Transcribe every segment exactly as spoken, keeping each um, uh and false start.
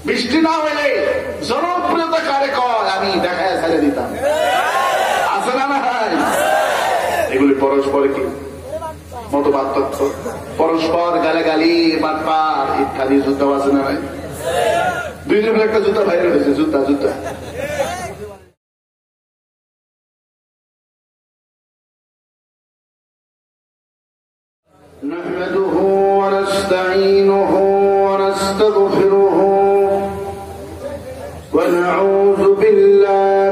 বৃষ্টি না হইলে জনপ্রিয়তা কারে কয় আমি দেখায় ছেড়ে দিতাম। আছে না না? এগুলি পরস্পর কি মত পার্থক্য, পরস্পর গালাগালি বাটপার ইত্যাদি যুদ্ধ আছে না ভাই? দুইজন একটা জুতা ভাইরাল হয়েছে, জুতা জুতা نحمده ونستعينه ونستغفره ونعوذ بالله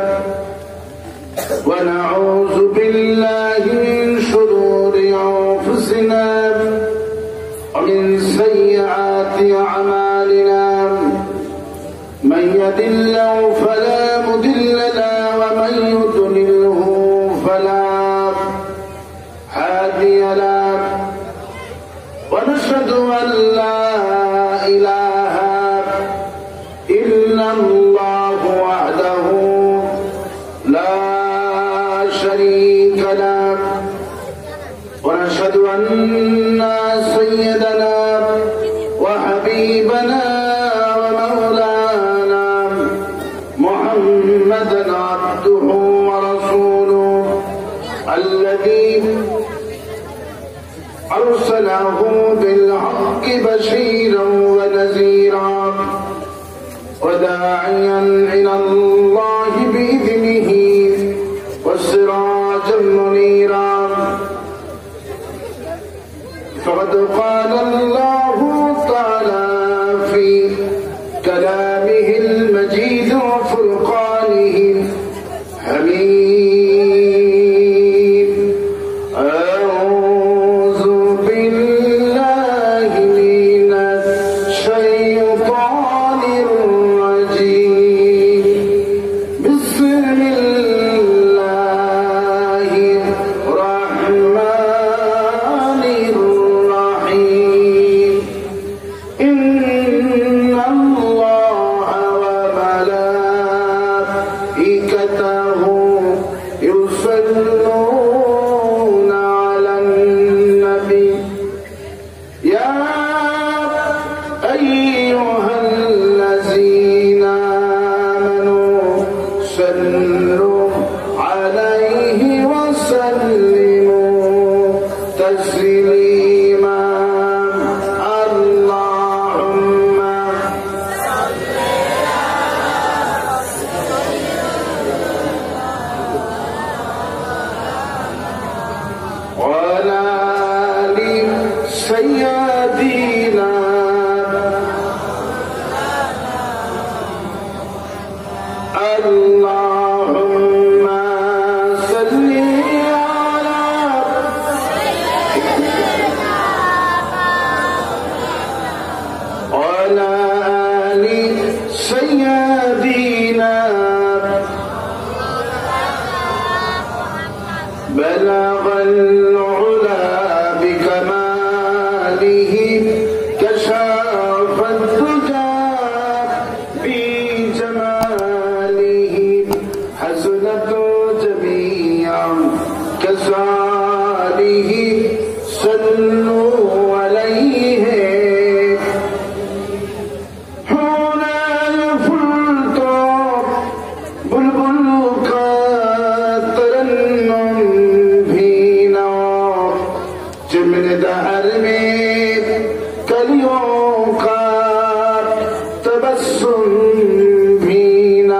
ونعوذ بالله من شرور أنفسنا ومن سيئات أعمالنا من يهد الله فلا مضل له ومن يضلله فلا هادي له ونشهد أن لا إله إلا الله وحده لا شريك له ونشهد أن سيدنا وحبيبنا ومولانا محمدا عبده ورسوله الذي أرسله بالحق بشيرا ونذيرا وداعيا إلى الله بإذنه وسراجا منيرا فقد قال الله تعالى في كلامه المجيد وفرقانه الحميد أعوذ بالله من الشيطان الرجيم بسم الله الرحمن الرحيم إن الله وملائكته يصلون على النبي يا أيها الذين آمنوا صلوا عليه وسلموا تسليما اللهم وعلى آل سيدنا اللهم صل على وعلى آل سيدنا بلغ العلا بكماله كشف الدجى بجماله حسنت جميعا كساله صلوا عليه هنا يفلت بلبل كترنم فينا جمن دهر में कलियों का तबस्सुम भी ना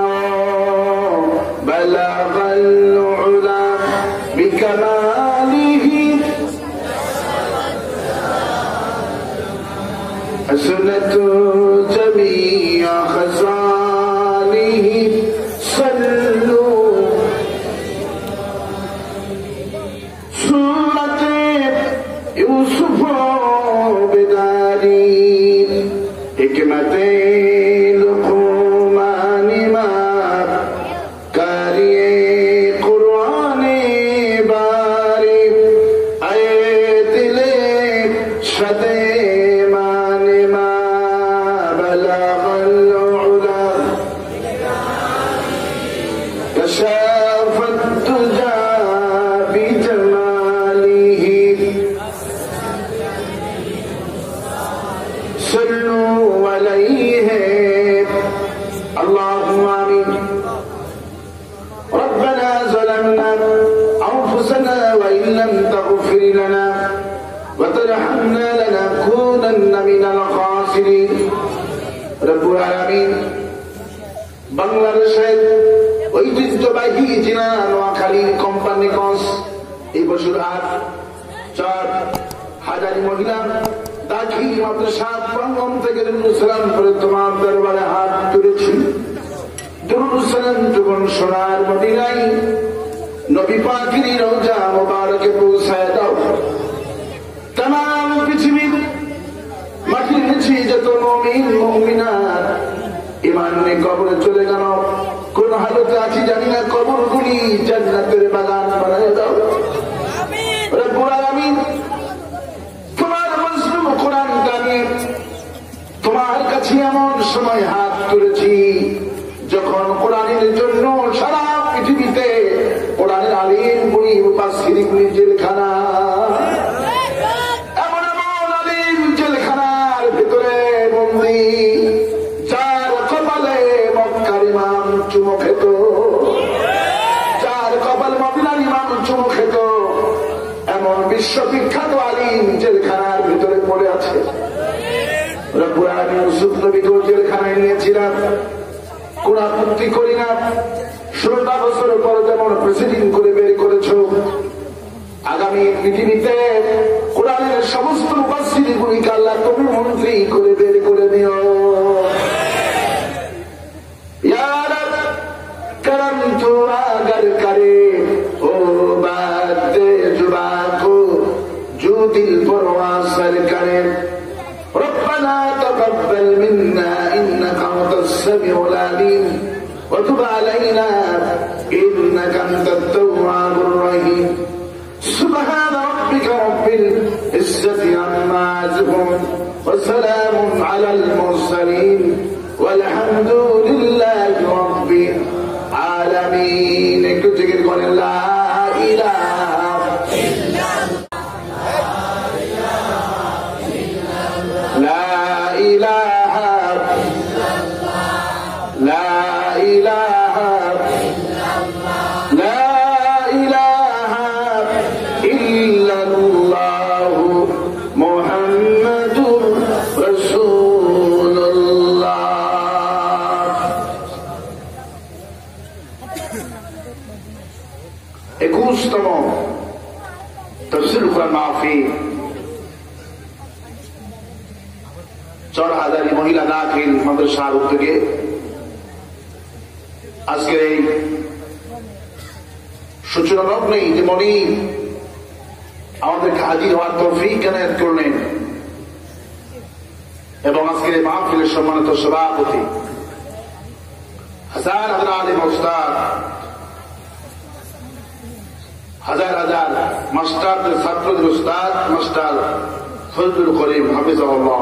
बलग العلا بكماله حسنت جميع خصاله صلوا سورة يوسف بداري حكمت لقمان ما کاری قرآن باری اے دل شد مان ما بلغ العلا كشف الدجى بجماله صلوا عليه রব্বুল আলামিন বাংলাদেশের ঐতিহ্যবাহী জিনা নোয়াখালী কোম্পানিগঞ্জ এই বছর আর চার হাজারি মহিলা দাখিল মাদ্রাসা প্রাঙ্গণ থেকে দুরূদ সালাম করে তোমার দরবারে হাত তুলেছি। দুরূদ সালাম যখন সোনার মদিনায় নবী পাকের রওজা মোবারকে পৌঁছায় দাও। তামাম পৃথিবীর মাটির নিচে যত মুমিন মুমিনাত ঈমান নিয়ে কবরে চলে গেল, কোন হালতে আছি জানি না, কবরগুলি জান্নাতের বাগান বানায় দাও। রব্বুল আলামিন তোমার মজলুম কোরআনটা নিয়ে তোমার কাছে এমন সময় হাত তুলেছি যখন কোরআনের জন্য সারা পৃথিবীতে কোরআনের আলিম গুলি মুফাসসির গুলি জেলখানা, এমন এমন আলিম জেলখানার ভিতরে বন্দী, যার কপালে মক্কার ইমাম চুমো খেত, যার কপাল মদিনার ইমাম চুমো খেত, এমন বিশ্ববিখ্যাত আলিম জেলখানার ভিতরে পড়ে আছে। রব্বুল আলামিন ইউসুফ নবীকেও জেলখানায় নিয়েছিলাম, কোরআন মুক্তি করি না, ষোলোটা বছর পর যেমন প্রেসিডিং করে বের করেছ, আগামী পৃথিবীতে কোরআনের সমস্ত মুফাসসির গুলিকে আল্লাহ তুমি মন্ত্রী করে বের করে দিও। ইয়া রব করম তো আগার করে ও বাত জুবা কো जो दिल पर वासर करे। रब्बना तक़ब्बल मिन्ना इन्नका अंतस समीउल अलीम व तुब अलैना इन्नका अंतत तव्वाबुर रहीम। सुब्हान रब्बिका रब्बिल इज्जति अम्मा यसिफून व सलामुन अलल मुरसलीन वल्हम्दु लिल्लाहि रब्बिल आलामीन। একটু জিকির করেন লা ইলাহা একুশতম তাফসীর কোরআন মাহফিল চার হাজারি মহিলা দাখিল মাদ্রাসার উদ্যোগে আজকের এই সূচনা লগ্নে যেমনি আমাদেরকে হাজির হওয়ার তৌফিক এনায়েত করলেন এবং আজকের এই মাহফিলের সম্মানিত সভাপতি হাজার হাজার আলিম ওস্তাদ, হাজার হাজার মাস্টারদের ছাত্রদের উস্তাদ মাস্টার ফজলুল করিম হাফিজাহুল্লাহ,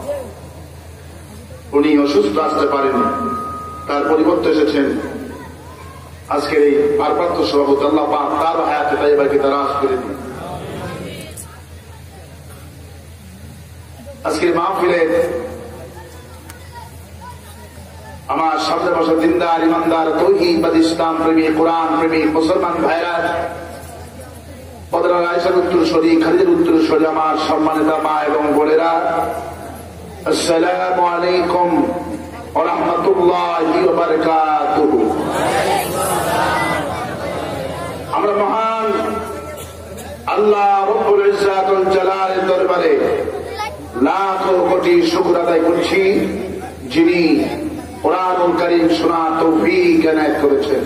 উনি অসুস্থ আসতে পারেননি, তার পরিবর্তে এসেছেন আজকের এই ভারপ্রাপ্ত সভাপতি। আল্লাহ পাক তার হায়াতে তাইয়্যিবাকে দারাজ করে দিন। আজকের মাহফিলে আমার সামনে বসা দিনদার ইমানদার তৌহিদ ইসলাম প্রেমী কোরআন প্রেমী মুসলমান ভাইরা, বদরার আয়েশার উত্তরসূরি খালিদের উত্তরসূরি আমার সম্মানিতা মা এবং বোনেরা, আসসালামু আলাইকুম ওয়া রাহমাতুল্লাহি ওয়া বারাকাতুহু। আমরা মহান আল্লাহ রব্বুল ইজ্জাত ওয়াল জালালের দরবারে লাখো কোটি শুকর আদায় করছি, যিনি কোরআনুল কারীম শোনার তৌফিক এনায়েত করেছেন।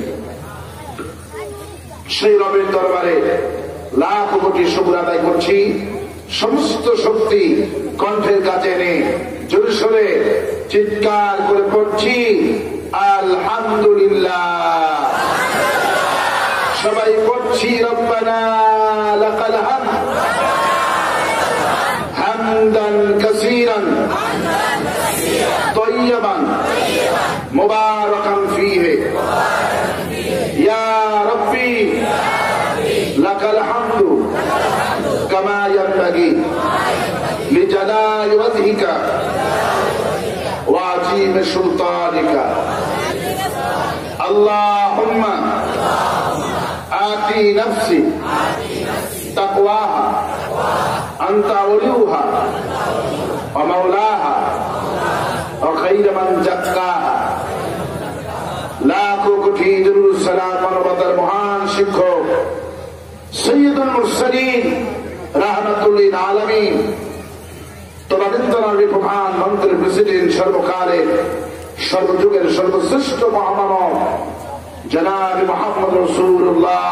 সেই রবের দরবারে লাখ কোটি শুকর আদায় করছি। সমস্ত শক্তি কণ্ঠের কাছে এনে জোরে সোরে চিৎকার করে পড়ছি আলহামদুলিল্লাহ। সবাই পড়ছি রব্বানা লাকাল হামদ হামদান কাসীরান তাইয়্যিবান মুবারাকান ফীহি ইয়া রাব্বি লাকাল হামদু কামা ইয়ানবাগি লিজালালি ওয়াজহিকা ওয়া আযীমি সুলতানিকা। আল্লাহুম্মা আতি নাফসি তাকওয়াহা আনতা ওলিউহা ওয়া মাওলাহা وخير من زكاها লাখো কোটি দরুদ সালাম মানবতার মহান শিক্ষক সৈয়দুল মুরসালিন রাহমাতুল লিল আলামিন তদানীন্তনের প্রধানমন্ত্রী প্রেসিডেন্ট সর্বকালের সর্বযুগের সর্বশ্রেষ্ঠ মহামানব জনাব মুহাম্মদ রাসূলুল্লাহ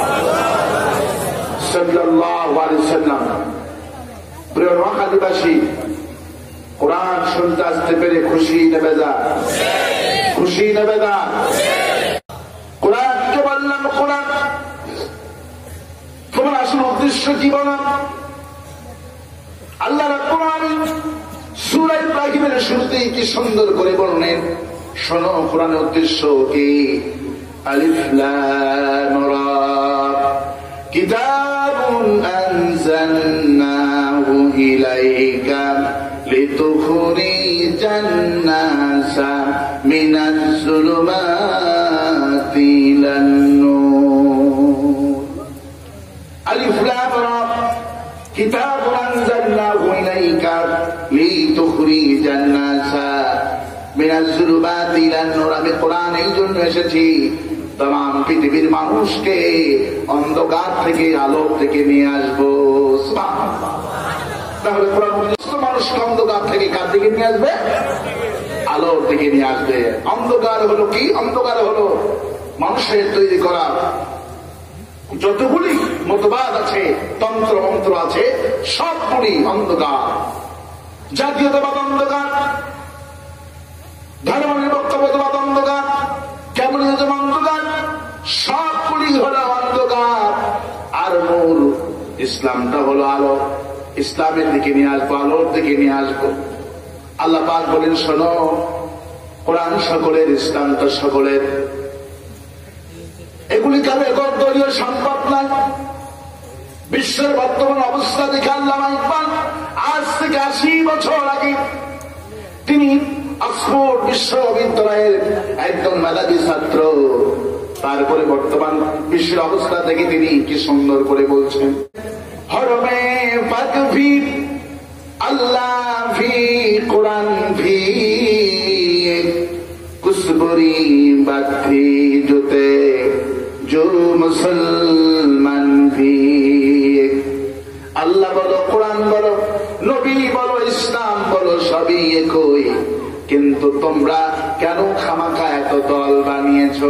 সাল্লাল্লাহু আলাইহি ওয়াসাল্লাম। প্রিয় নোয়াখালীবাসী, কোরআন শুনতে আসতে পেরে খুশি না বেজার? খুশি না বেজার? কোরআনকে বললাম, কোরআন তোমার আসল উদ্দেশ্য কি বলো? আল্লাহ রাব্বুল আলামিন সূরা ইব্রাহিমের শুরুতেই কি সুন্দর করে বললেন, শোনো কোরআনের উদ্দেশ্য কি। আলিফ লাম রা কিতাবুন আনজালনাহু ইলাইকা লিতুখরিজান নাসা মিনাজ যুলুমাতি ইলান নূর। আলিফ লাম রা কিতাবুন আনজালনাহু ইলাইকা লিতুখরিজান নাসা মিনাজ যুলুমাতি ইলান নূর। আমি কোরআন এই জন্য এসেছি तमाम পৃথিবীর মানুষকে অন্ধকার থেকে আলো থেকে নিয়ে আসবো। তাহলে কোরআন মানুষকে অন্ধকার থেকে কার দিকে নিয়ে আসবে? আলোর দিকে নিয়ে আসবে। অন্ধকার হলো কি? অন্ধকার হলো মানুষের তৈরি করা যতগুলি মতবাদ আছে, তন্ত্র মন্ত্র আছে, সবগুলি অন্ধকার। জাতীয়তাবাদ অন্ধকার, ধর্মনিরপেক্ষতাবাদ অন্ধকার, কেমনিজম অন্ধকার, সবগুলি হলো অন্ধকার। আর নূর ইসলামটা হলো আলো। ইসলামের দিকে নিয়ে আসবো, আলোর দিকে নিয়ে আসবো। আল্লাহ পাক বলেন, শোনো কোরআন সকলের, ইসলামটা সকলের। এগুলি কারো একক দলীয় সম্পদ নয়। বিশ্বের বর্তমান অবস্থা দেখে আল্লামা ইকবাল আজ থেকে আশি বছর আগে তিনি অক্সফোর্ড বিশ্ববিদ্যালয়ের একজন মেধাবী ছাত্র। তারপরে বর্তমান বিশ্বের অবস্থা থেকে তিনি কি সুন্দর করে বলছেন, হরমে পাক ভি আল্লাহ ভি কোরআন ভি কুসবরি বাত ভি জুতে জো মুসলমান ভি। আল্লাহ বলো, কোরআন বলো, নবী বলো, ইসলাম বলো, সবই একই। কিন্তু তোমরা কেন খামাখা এত দল বানিয়েছ?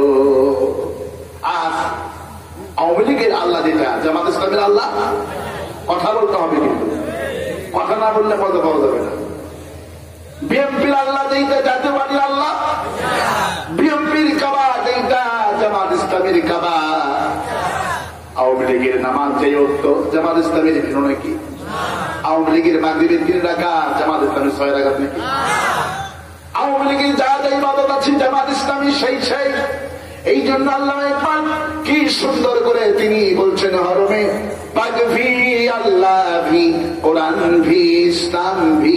আজ আওয়ামী লীগের আল্লাহ যেটা, জামাত ইসলামের আল্লাহ, কথা বলতে হবে, কিন্তু কথা না বললে মজা পাওয়া যাবে না। বিএনপির আল্লাহ যেটা, জাতীয় পার্টির আল্লাহ, বিএনপির কাবা যেটা, জামাত ইসলামের কাবা। আওয়ামী লীগের নামাজ চাই উঠতো, জামাত ইসলামের ভিন্ন নাকি? আওয়ামী লীগের মাগরিবের তিন রাকাত, জামাত ইসলামের ছয় রাকাত নাকি? আওয়ামী লীগের যা যা ইবাদত আছে, জামাত ইসলামী সেই সেই। এই জন্য আল্লাহ ইকবাল কি সুন্দর করে তিনি বলছেন, হরমে পাক ভি আল্লাহ ভি কোরআন ভি ইসলাম ভি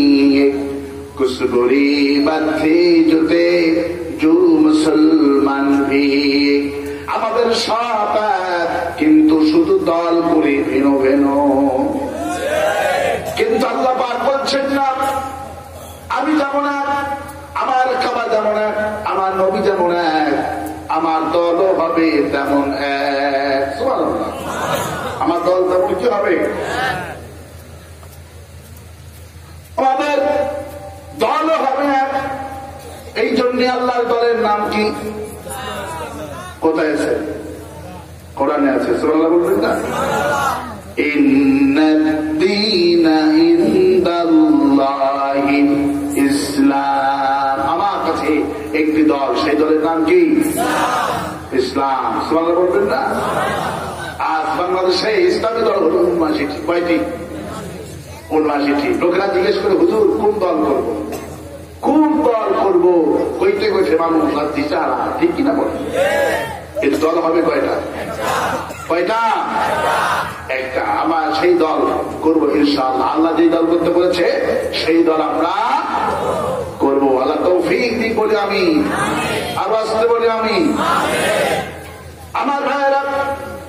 কুসবরি বাত ভি জুতে জো মুসলমান ভি। আমাদের সব কিন্তু শুধু দল করে ভিন্ন ভিন্ন। কিন্তু আল্লাহ পাক বলছেন না, আমি যেমন এক, আমার কাবা যেমন এক, আমার নবী যেমন এক, আমার দলও হবে তেমন এক। সুবহানাল্লাহ। আমার দল তেমন কি হবে? আমাদের দলও হবে এক। এই জন্য আল্লাহর দলের নাম কি? কোথায় আছে? কোরআনে আছে। সুবহানাল্লাহ বলবেন না? ইন্নাদ-দীনা ইনদাল্লাহি ইসলাম। আমার কাছে একটি দল, সেই দলের নাম কি? ইসলাম। সুবহানাল্লাহ বলবেন না? আজ বাংলাদেশে ইসলামী দল হলো উনআশিটি। কয়টি? উনআশিটি। লোকেরা জিজ্ঞেস করে, হুজুর কোন দল করবো, কোন দল করবো? কইতে কইতে মানুষ আর দিশারা, ঠিক কিনা বলে? এর দল হবে কয়টা? কয়টা? একটা। আমার সেই দল করবো ইনশাআল্লাহ। আল্লাহ যে দল করতে বলেছে সেই দল আমরা করবো। আল্লাহ তৌফিক দিক বলে আমি, আর আসতে বলে আমি। আমার ভাইয়েরা,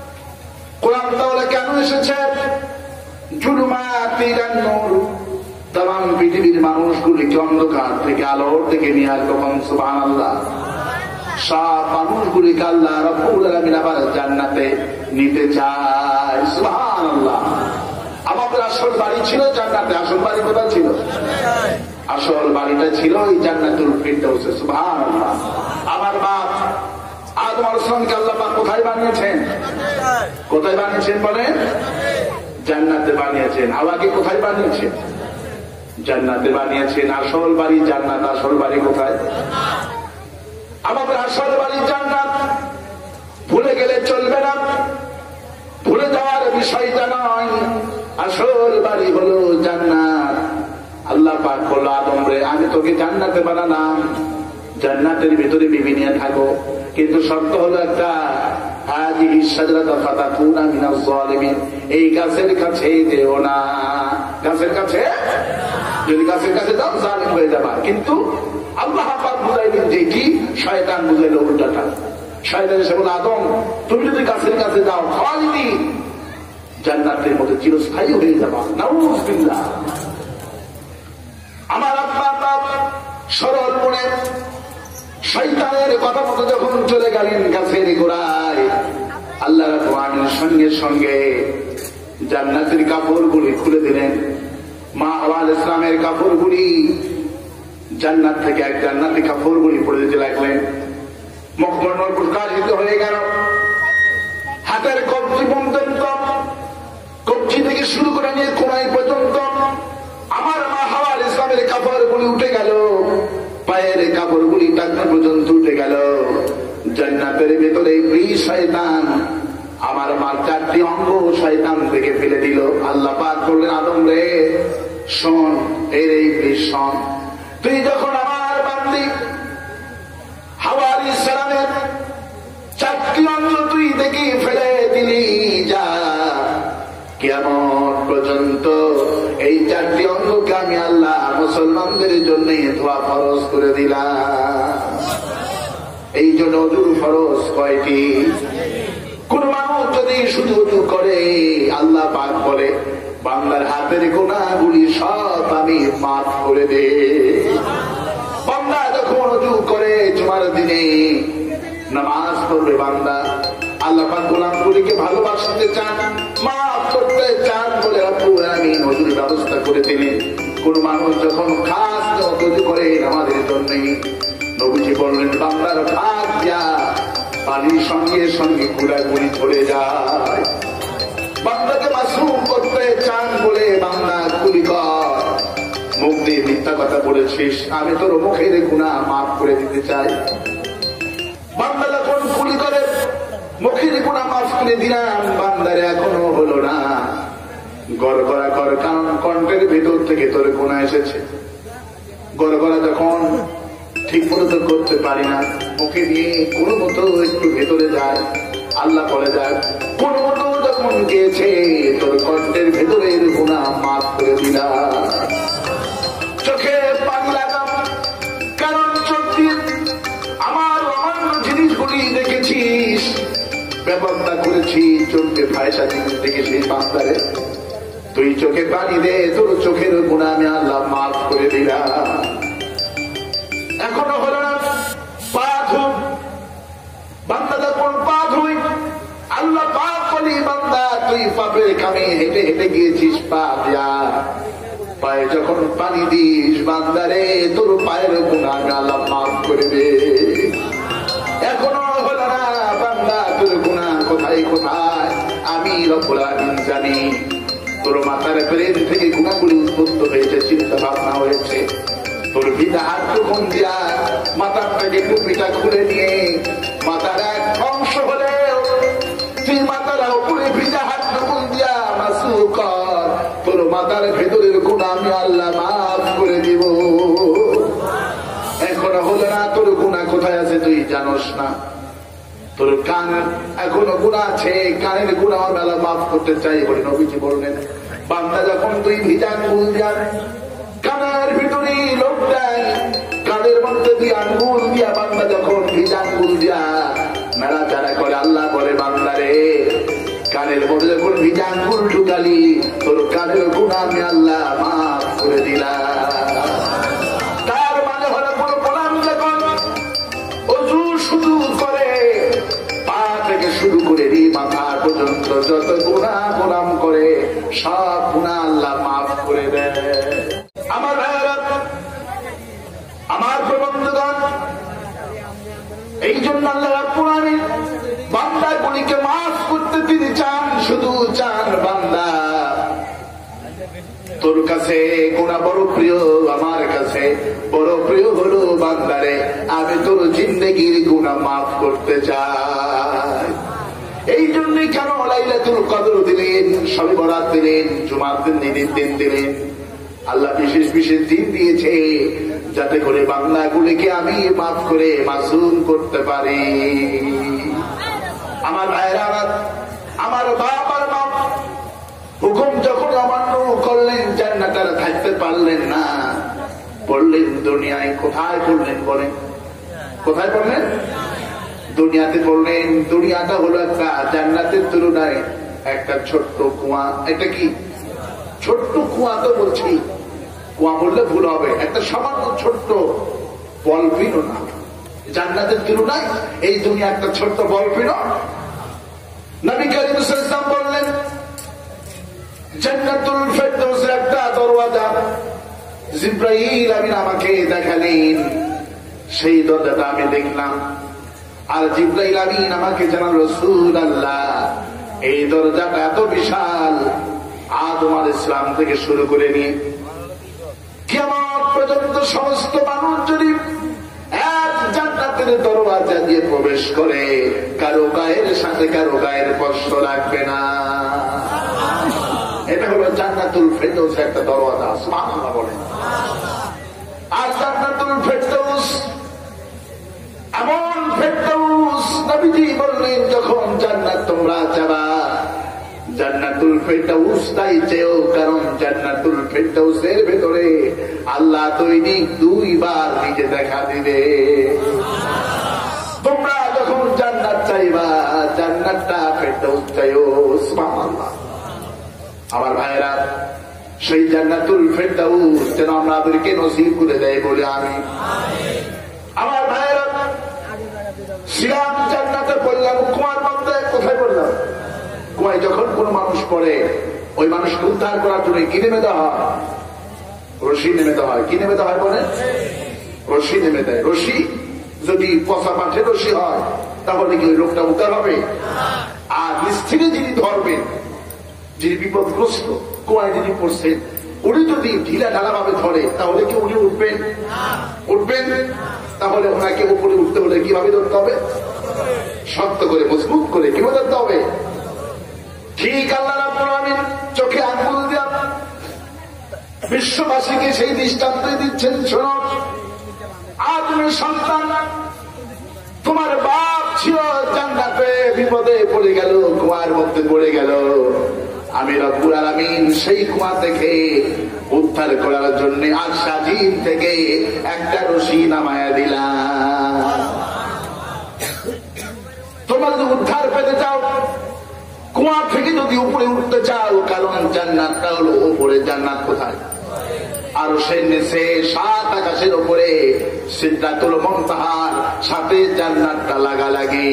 কোরআন তাহলে কেন এসেছে? জুলুমাত ইলান নূর, তাম পৃথিবীর মানুষগুলিকে অন্ধকার থেকে আলোর থেকে নিয়ে আসবো। সুবহানাল্লাহ। সব মানুষগুলিকে আল্লাহ রাব্বুল আলামিন আবার জান্নাতে নিতে চায়। সুবহানাল্লাহ। আমাদের আসল বাড়ি ছিল জান্নাতে। আসল বাড়ি কোথায় ছিল? আসল বাড়িটা ছিল এই জান্নাতুল ফিরদাউসে। সুবহানাল্লাহ। আমার বাপ আদম আলাইহিস সালামকে আল্লাহ পাক কোথায় বানিয়েছেন? কোথায় বানিয়েছেন বলেন? জান্নাতে বানিয়েছেন। হাওয়াকে কোথায় বানিয়েছেন? জান্নাতে বানিয়েছেন। আসল বাড়ি জান্নাত। আসল বাড়ি কোথায়? আমাদের আসল বাড়ি জান্নাত। ভুলে গেলে চলবে না, ভুলে যাওয়ার বিষয়টা নয়। আসল বাড়ি হলো জান্নাত। আল্লাহ পাক বলল, আদম রে আমি তোকে জান্নাতে বানালাম, জান্নাতের ভিতরে বিবি নিয়ে থাকো, কিন্তু শর্ত হলো একটা, হাযিহি শাজরাতা ফাতাকুনা মিনাজ জালিমিন, এই গাছের কাছে যেও না। গাছের কাছে, যদি গাছের কাছে যাও জালিম হয়ে যাবা। কিন্তু আল্লাহ পাক বুঝাইলেন যে কি? শয়তান বুঝাইল উল্টাটা। শয়তান এসে বলে, আদম তুমি যদি গাছের কাছে যাও খালিদি জান্নাতের মধ্যে চিরস্থায়ী হয়ে যাবা। নাউযুবিল্লাহ। আমার আব্বা বাপ সরল মনে শয়তানের কথা মতো যখন চলে গেলেন গাছের গোড়ায়, আল্লাহ রাব্বুল আলামিন সঙ্গে সঙ্গে জান্নাতের কাপড়গুলি খুলে দিলেন। মা হাওয়া আলাইহিস সালামের কাপড়গুলি জান্নাত থেকে এক জান্নাতি কাপড়গুলি পরে দিতে লাগলেন। মুখমণ্ডল প্রকাশিত হয়ে গেল। হাতের কবজি পর্যন্ত, কবজি থেকে শুরু করে নিয়ে কোনাই পর্যন্ত আমার মা হাওয়া আলাইহিস সালামের কাপড়গুলি উঠে গেল। পায়ের কাপড়গুলি টাকনা পর্যন্ত উঠে গেল। জান্নাতের ভেতরে এই শয়তান আমার মার চারটি অঙ্গ শয়তান থেকে ফেলে দিল। আল্লাহ পাক বললেন, আদম রে শোন, এর এই শোন, তুই যখন আমার বান্দি হাওয়া আলাইহিস সালামের চারটি অঙ্গ তুই দেখি ফেলে দিলি, যা কিয়ামত পর্যন্ত এই চারটি অঙ্গকে আমি আল্লাহ মুসলমানদের জন্য ধোয়া ফরজ করে দিলাম। এই জন্য ওযুর ফরজ কয়টি? কোন মানুষ যদি শুধু ওযু করে, আল্লাহ পাক বলে বান্দার হাতের গুনাহগুলি সব আমি মাফ করে দে। বান্দা যখন ওযু করে জুমার দিনে নামাজ পড়বে, বান্দা আল্লাহ পাক গোলামগুলিকে ভালোবাসতে চান, মাফ করতে চান বলে রব্বুল আলামিন ওযুর ব্যবস্থা করে দিলেন। কোন মানুষ যখন খাস ওযু করে আমাদের জন্যই, নবীজি বললেন বান্দার ভাগ দিয়া পানির সঙ্গে সঙ্গে গুড়াগুড়ি চলে যায়। বান্দাকে মাসুম করতে চান বলে বান্দা গুলি কর, মুখ দিয়ে মিথ্যা কথা বলেছিস, আমি তোর মুখের গুনাহ মাফ করে দিতে চাই। বান্দা যখন গুলি করে মুখের গুনাহ মাফ করে দিলাম, বান্দারে এখনো হলো না, গড়গড়া কর, কারণ কণ্ঠের ভেতর থেকে তোর গুনাহ এসেছে। গড়গড়া যখন ঠিক মতো করতে পারি না, মুখে দিয়ে কোনো মতো একটু ভেতরে যায়, আল্লাহ বলে যায় কোনো মতো যখন গিয়েছে তোর কণ্ঠের ভেতরের গুনাহ মাফ করে দিলাম। চোখে পানি লাগাম, কারণ চোখ দিয়ে আমার অন্য জিনিসগুলি দেখেছিস, ব্যবস্থা করেছি, চোখকে ফায়সা জিনিস দেখেছিস, বান্দারে তুই চোখে পানি দে, তোর চোখের গুনাহ আমি আল্লাহ মাফ করে দিলাম। এখনো হলো না, পা ধুই, বান্দা যখন পা ধুই আল্লাহ পাক বলি বান্দা তুই পাপের কামে হেঁটে হেঁটে গিয়েছিস, পা দিয়া পায়ে যখন পানি দিস, বান্দারে তোর পায়ের গুনাহ আল্লাহ মাফ করে দে। এখনো হলো না, বান্দা তোর গুনাহ কোথায় কোথায় আমি রব্বুল আলামিন জানি। তোর মাথার ব্রেন থেকে গুনাহগুলি উৎপন্ন হয়েছে, চিন্তা ভাবনা হয়েছে, তোর ভিজা হাত যখন দিয়া মাথার থেকে টুপিটা খুলে নিয়ে মাথার এক অংশ হলেও তুই মাথার উপরে ভিজা হাত যখন দিয়া মাসু কর, তোর মাথার ভেতরের গুনাহ আমি আল্লাহ মাফ করে দিব। এখনো হলো না, তোর গুনাহ কোথায় আছে তুই জানোস না। তোর কান এখনো গুনাহ আছে, কানের গুনাহ আল্লাহ মাফ করতে চাই বলে নবীজি বললেন, বান্দা যখন তুই ভিজা আঙ্গুল দিয়া কানের ভিতরে লোক দেয়, কানের মধ্যে দিয়ে আঙ্গুল দিয়া বান্দা যখন ভিজা আঙ্গুল দিয়া নাড়াচাড়া করে, আল্লাহ বলে বান্দারে কানের মধ্যে যখন ভিজা আঙ্গুল ঢুকালি, তোর কান জীবনের গুনাহ আমি আল্লাহ মাফ করে দিলাম। তার মানে হলো কোনো গোলাম যখন ওযু শুরু করে পা থেকে শুরু করে মাথা পর্যন্ত যত গুনাহ গোলাম করে সব গুনাহ আল্লাহ মাফ করে দেয়। আমার ভাইয়েরা, আমার প্রবন্ধগণ, এই জন্য আল্লাহ রাব্বুল আলামিন বান্দাগুলিকে মাফ করতে তিনি চান, শুধু চান বান্দা তোর কাছে গুনাহ বড় প্রিয়, আমার কাছে বড় প্রিয় হলো বান্দারে আমি তোর জিন্দেগির গুনাহ মাফ করতে চাই। এই জন্যই কেন লাইলাতুল কদর দিলেন, শবে বরাত দিলেন, জুমার দিন ঈদের দিন দিলেন। আল্লাহ বিশেষ বিশেষ দিন দিয়েছে যাতে করে বান্দাগুলিকে আমি মাফ করে মাসুম করতে পারি। আমার ভাইরা, আমার বাপ আর মা হুকুম যখন অমান্য করলেন, জান্নাতে থাকতে পারলেন না, পড়লেন দুনিয়ায়। কোথায় পড়লেন বলেন? কোথায় পড়লেন? দুনিয়াতে পড়লেন। দুনিয়াটা হলো একটা জান্নাতের তুলনায় একটা ছোট্ট কুয়া। এটা কি ছোট্ট কুয়া? তো বলছি কুয়া বললে ভুল হবে, একটা সামান্য ছোট্ট বলপিনও না। জান্নাতের তুলনায় এই দুনিয়া একটা ছোট্ট বলপিনও। নবী কারীম সাল্লাল্লাহু আলাইহি ওয়াসাল্লাম বললেন জান্নাতুল ফেরদৌসের একটা দরওয়াজা জিবরাইল আমিন আমাকে দেখালেন, সেই দরজাটা আমি দেখলাম। আর জিবরাইল আমিন আমাকে জানাল রাসূলুল্লাহ এই দরজাটা এত বিশাল, আদম আলাইহিস সালাম থেকে শুরু করে নিয়ে কিয়ামত পর্যন্ত সমস্ত মানুষ যদি এক জান্নাতের দরওয়াজা দিয়ে প্রবেশ করে কারো গায়ের সাথে কারো গায়ের স্পর্শ লাগবে না। এটা হলো জান্নাতুল ফেরদৌস একটা দরওয়াজা। সুবহানাল্লাহ বলেন। আর জান্নাতুল ফেরদৌস এমন ফেরদৌস, নবীজি বললেন যখন জান্নাত তোমরা যাবা জান্নাতুল ফেরদৌস তাই চেয়েও, কারণ জান্নাতুল ফেরদৌসের ভেতরে আল্লাহ দৈনিক দুইবার নিজে দেখা দিবে। তোমরা যখন জান্নাত চাইবা জান্নাতটা ফেরদৌস চাইও। সুবহানাল্লাহ। আমার ভাইরা, সেই জান্নাতুল ফেরদৌস যেন আমাদেরকে নসিব করে দেয় বলে আমি। আমার ভাইরা, ছিলাম জান্নাতে, পড়লাম কুয়ার মধ্যে। কোথায় পড়লাম? কুয়ায় যখন কোন মানুষ পড়ে ওই মানুষকে উদ্ধার করার জন্য কি নেমে দেওয়া হয়? রশি নেমে দেওয়া হয়। কি নেমে দেওয়া হয় বলে? রশি নেমে দেয়। রশি যদি পচা মাঠের রশি হয় তাহলে কি ওই লোকটা উদ্ধার হবে? আর নিচ থেকে যিনি ধরবেন, যিনি বিপদগ্রস্ত কুয়ায় যিনি পড়ছেন, উনি যদি ঢিলা ঢালা ভাবে ধরে তাহলে কি উনি উঠবেন? উঠবেন। তাহলে ওনাকে উপরে উঠতে হলে কিভাবে ধরতে হবে? শক্ত করে, মজবুত করে। কিভাবে ধরতে হবে? ঠিক আল্লাহ রাব্বুল আলামিন চোখে আঙ্গুল দিয়া বিশ্ববাসীকে সেই দৃষ্টান্ত দিচ্ছেন, শোনো আদমের সন্তান, তোমার বাপ ছিল জান্নাতে, বিপদে পড়ে গেল, কুয়ার মধ্যে পড়ে গেল। আমি রব্বুল আলামিন সেই কুয়া থেকে উদ্ধার করার জন্য আরশাজিম থেকে একটা রশি নামায়া দিলাম। তোমরা যদি উদ্ধার পেতে চাও, কুয়া থেকে যদি উপরে উঠতে চাও, কারণ জান্নাতটা হলো উপরে। জান্নাত কোথায়? আর সে নিচে সাত আকাশের উপরে সিদরাতুল মুনতাহার সাথে জান্নাতটা লাগালাগি।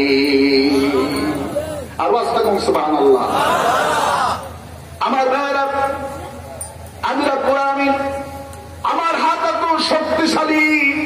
আওয়াজ করুন সুবহানাল্লাহ। আমার ভাইরা, আমি রব্বুল আলামিন, আমার হাত এত শক্তিশালী,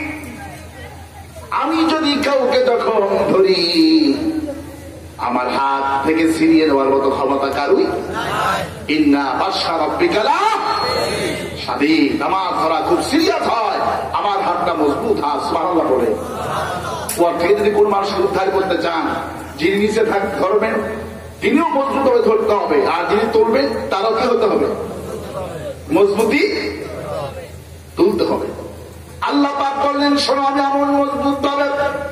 আমি যদি কাউকে যখন ধরি আমার হাত থেকে ছিনিয়ে নেওয়ার মতো ক্ষমতা কারুই। ইন্না বাশশা রাব্বিকা লাশাদীদ। আমার ধরা খুব সিরিয়াস হয়, আমার হাতটা মজবুত হয়। সুবহানাল্লাহ বলে। ওর থেকে যদি কোন মানুষ উদ্ধার করতে চান, যিনি নিচে থাক ধরবেন তিনিও মজবুত হয়ে ধরতে হবে, আর যিনি তুলবেন তারও কি হতে হবে? মজবুতি তুলতে হবে। আল্লাহ পাক বললেন, শোনো আমি এমন মজবুত ভাবে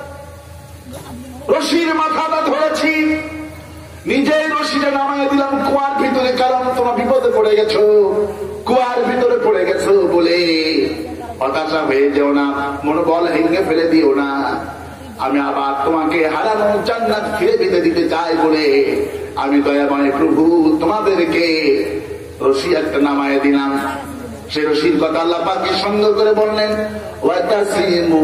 রশির মাথাটা ধরেছি, নিজেই রশিটা নামায় দিলাম কুয়ার ভিতরে, কারণ তোমার বিপদে পড়ে গেছো, কুয়ার ভিতরে পড়ে গেছো বলে হতাশা হয়ে যেও না, মনোবল ভেঙে ফেলে দিও না। আমি আবার তোমাকে হারানো জান্নাত ফিরে পেতে দিতে চাই বলে আমি দয়াময় প্রভু তোমাদেরকে রশি একটা নামায় দিলাম। সে রশির কথা আল্লাহ পাক কি সুন্দর করে বললেন, ওয়াতাসিমু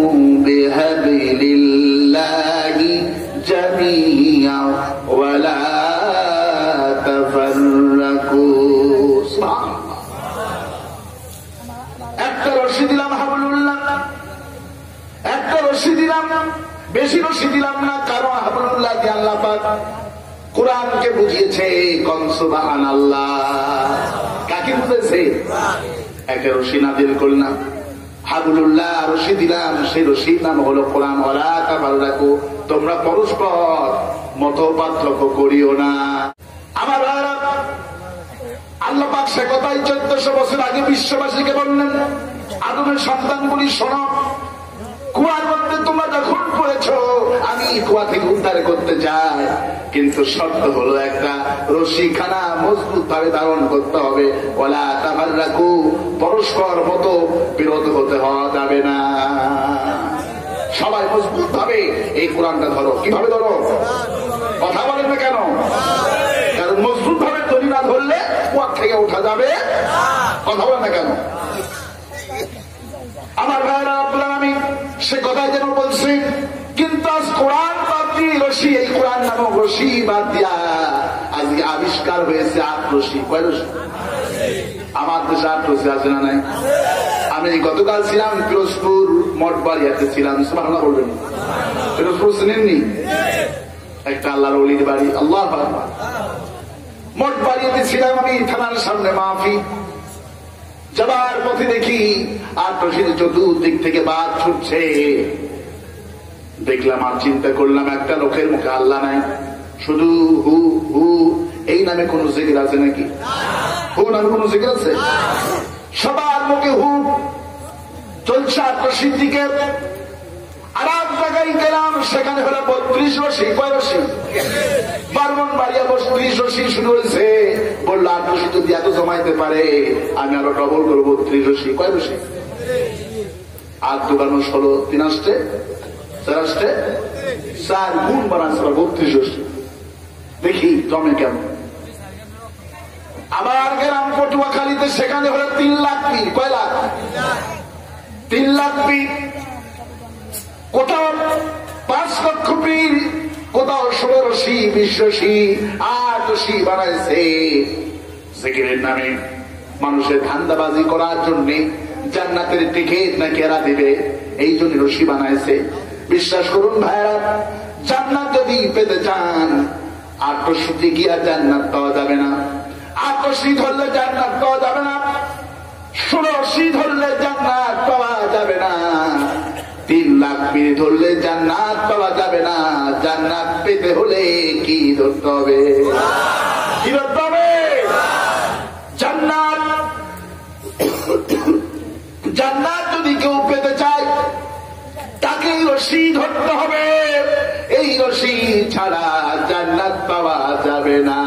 বিহাবিলিল্লাহি জামিআ ওয়ালা তাফাররাকু। সুবহানাল্লাহ। একটা রশি দিলাম হাবলুল্লাহ, একটা রশি দিলাম, বেশি রশি দিলাম না। কারণ হাবলুল্লাহ কে আল্লাহ পাক কোরআনকে বুঝিয়েছে। কোন সুবহানাল্লাহ। কাকে বুঝেছে? একটা রশি নাযিল করলাম, হাবলুল্লাহ রশি দিলাম, সেই রশির নাম হলো কোরআন। ওয়ালা তাফাররাকু, তোমরা পরস্পর মত পার্থক্য করিও না। আমার আল্লাহ পাক সে কথাই চোদ্দশো বছর আগে বিশ্ববাসীকে বললেন, আদমের সন্তানগুলি শোনো, কুয়ার মধ্যে তোমরা যখন পড়েছ, আমি কুয়া থেকে উদ্ধার করতে চাই, কিন্তু শর্ত হলো একটা, রশিখানা মজবুত ভাবে ধারণ করতে হবে। ওয়ালা তাফাররাকু, পরস্পর মত বিরোধ হতে হওয়া যাবে না। সবাই মজবুত ভাবে এই কোরআনটা ধরো। কিভাবে ধরো? কথা বলেন না কেন? কারণ মজবুত ভাবে দড়ি না ধরলে কুয়ার থেকে ওঠা যাবে। কথা বলেন না কেন? আমার ভাইরা আপনারা, আমি সে কথাই যেন বলছি, কিন্তু আজ কোরআন বাদ দিয়ে রশি, এই কোরআন নামক রশি বাদ দিয়া আজকে আবিষ্কার হয়েছে আট রশি। কয় রশি? আমার দেশে আট রশি আছে না নাই? আমি গতকাল ছিলাম পিরোজপুর মঠবাড়িয়াতে ছিলাম। সুবহানাল্লাহ বলবেন? পিরোজপুর চিনেননি? একটা আল্লাহর ওলির বাড়ি। আল্লাহু আকবার। মঠবাড়িয়াতে ছিলাম আমি, থানার সামনে মাহফিল। যাবার পথে দেখি আট রশির চতুর্দিক থেকে বাদ ছুটছে। দেখলাম আর চিন্তা করলাম, একটা লোকের মুখে আল্লাহ নাই, শুধু হু হু। এই নামে কোন জিকির আছে নাকি? হু নামে কোন জিকির আছে? সবার মুখে হু চলছে আট রশির দিকে। আর এক জায়গায় গেলাম, সেখানে হলো বত্রিশ রশি। কয় রশি? বারমন বাড়িয়া বত্রিশ রশি শুরু হয়েছে। বললো আট রশি যদি এত জমাইতে পারে, আমি আরো ডবল করবো বত্রিশ রশি। কয় রশি? আর দোকানো ষোলো, তিন আসতে চার আসতে চার গুণ বানাচ্ছে বত্রিশ রশি। দেখি জমে কেমন। আবার গেলাম পটুয়াখালীতে, সেখানে হলো তিন লাখ ফিট। কয় লাখ? তিন লাখ ফিট। কোথাও পাঁচ লক্ষ ফিট, কোথাও ষোলো রশি, বিশ রশি, আট রশি বানাইছে জিকিরের নামে। মানুষের ধান্দাবাজি করার জন্য, জান্নাতের টিকিট নাকি এরা দিবে, এই জন্য রশি বানাইছে। বিশ্বাস করুন ভাইরা, জান্নাত যদি পেতে চান, আট রশিতে গিয়া জান্নাত পাওয়া যাবে না। আট রশি ধরলে জান্নাত পাওয়া যাবে না। ষোলো রশি ধরলে জান্নাত পাওয়া যাবে না। তিন লাখ ফিট ধরলে জান্নাত পাওয়া যাবে না। জান্নাত পেতে হলে কি ধরতে হবে? কি ধরতে হবে? জান্নাত। জান্নাত যদি কেউ পেতে চায়, তাকে রশি ধরতে হবে। এই রশি ছাড়া জান্নাত পাওয়া যাবে না।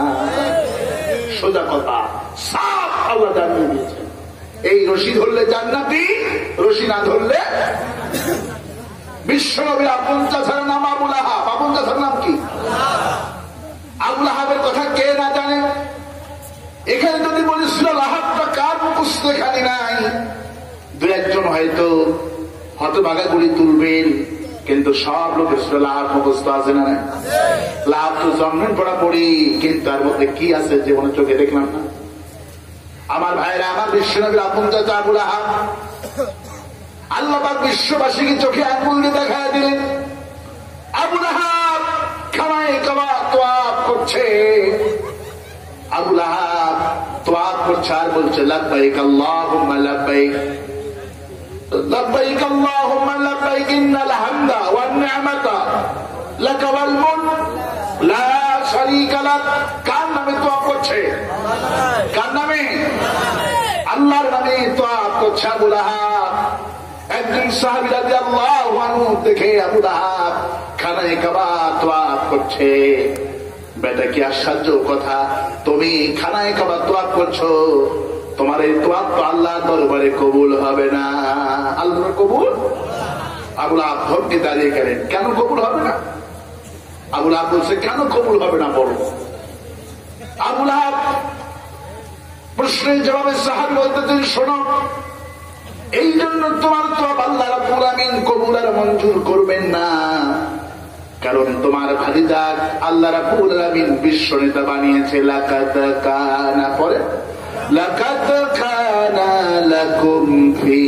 সোজা কথা, সাফ আল্লাহ জানিয়ে দিয়েছে। এই রশি ধরলে জান্নাতি, রশি না ধরলে। বিশ্বনবীর আপন চাচার নাম আবুল আহাব। আপন চাচার নাম কি? আবুল আহাবের কথা কে না জানে? এখানে যদি বলিস আহাবটা কার মুখস্থ এখানে নাই, দু একজন হয়তো হতভাগা গুলি তুলবেন, কিন্তু সব লোকের লাভ মুখস্থ আছে না? লাভ তো জন্মের পড়া পড়ি, কিন্তু তার মধ্যে কি আছে জীবনের চোখে দেখলাম না। আমার ভাইরা, আমার বিশ্বনবীর আপন চাচা আবুল আহাব, আল্লাহ পাক বিশ্ববাসীকে চোখে আঙ্গুল দিয়ে দেখায় দিলেন। আবুল আহাব খানায় কাবা তোয়াফ করছে। আবুল আহাব তোয়াফ করছে আর বলছে, লাব্বাইক আল্লাহুম্মা লাব্বাইক, লাব্বাইক আল্লাহুম্মা লাব্বাইক, ইন্নাল হামদা ওয়ান নি'মাতা লাকা ওয়াল মুলক লা শারীকা লাক। কার নামে তোয়াফ করছে? কার নামে? আল্লাহর নামে তোয়াফ করছে আবুল আহাব। একজন সাহাবী রাদিয়াল্লাহু আনহু দেখে আবুল আহাব খানায় কাবা তোয়াফ করছে। বেটা কি আশ্চর্য কথা, তুমি খানায় কাবা তোয়াফ করছো, তোমার এই তোয়াফ তো আল্লাহর দরবারে কবুল হবে না। আল্লাহর কবুল? আবুল আহাব ধমকে দাঁড়িয়ে গেলেন, কেন কবুল হবে না? আবুল আহাব বলছে, কেন কবুল হবে না বলো। আবুল আহাব প্রশ্নের জবাবে সাহাবী বলতেছেন, শোনো, এই জন্য তোমার তো আল্লাহ রাব্বুল আমিন কবুল আর মঞ্জুর করবেন না, কারণ তোমার ভাতিজা আল্লাহ রাব্বুল আমিন বিশ্ব নেতা বানিয়েছে। লাকাদ কানা পরে লাকাদ কানা লাকুম ফি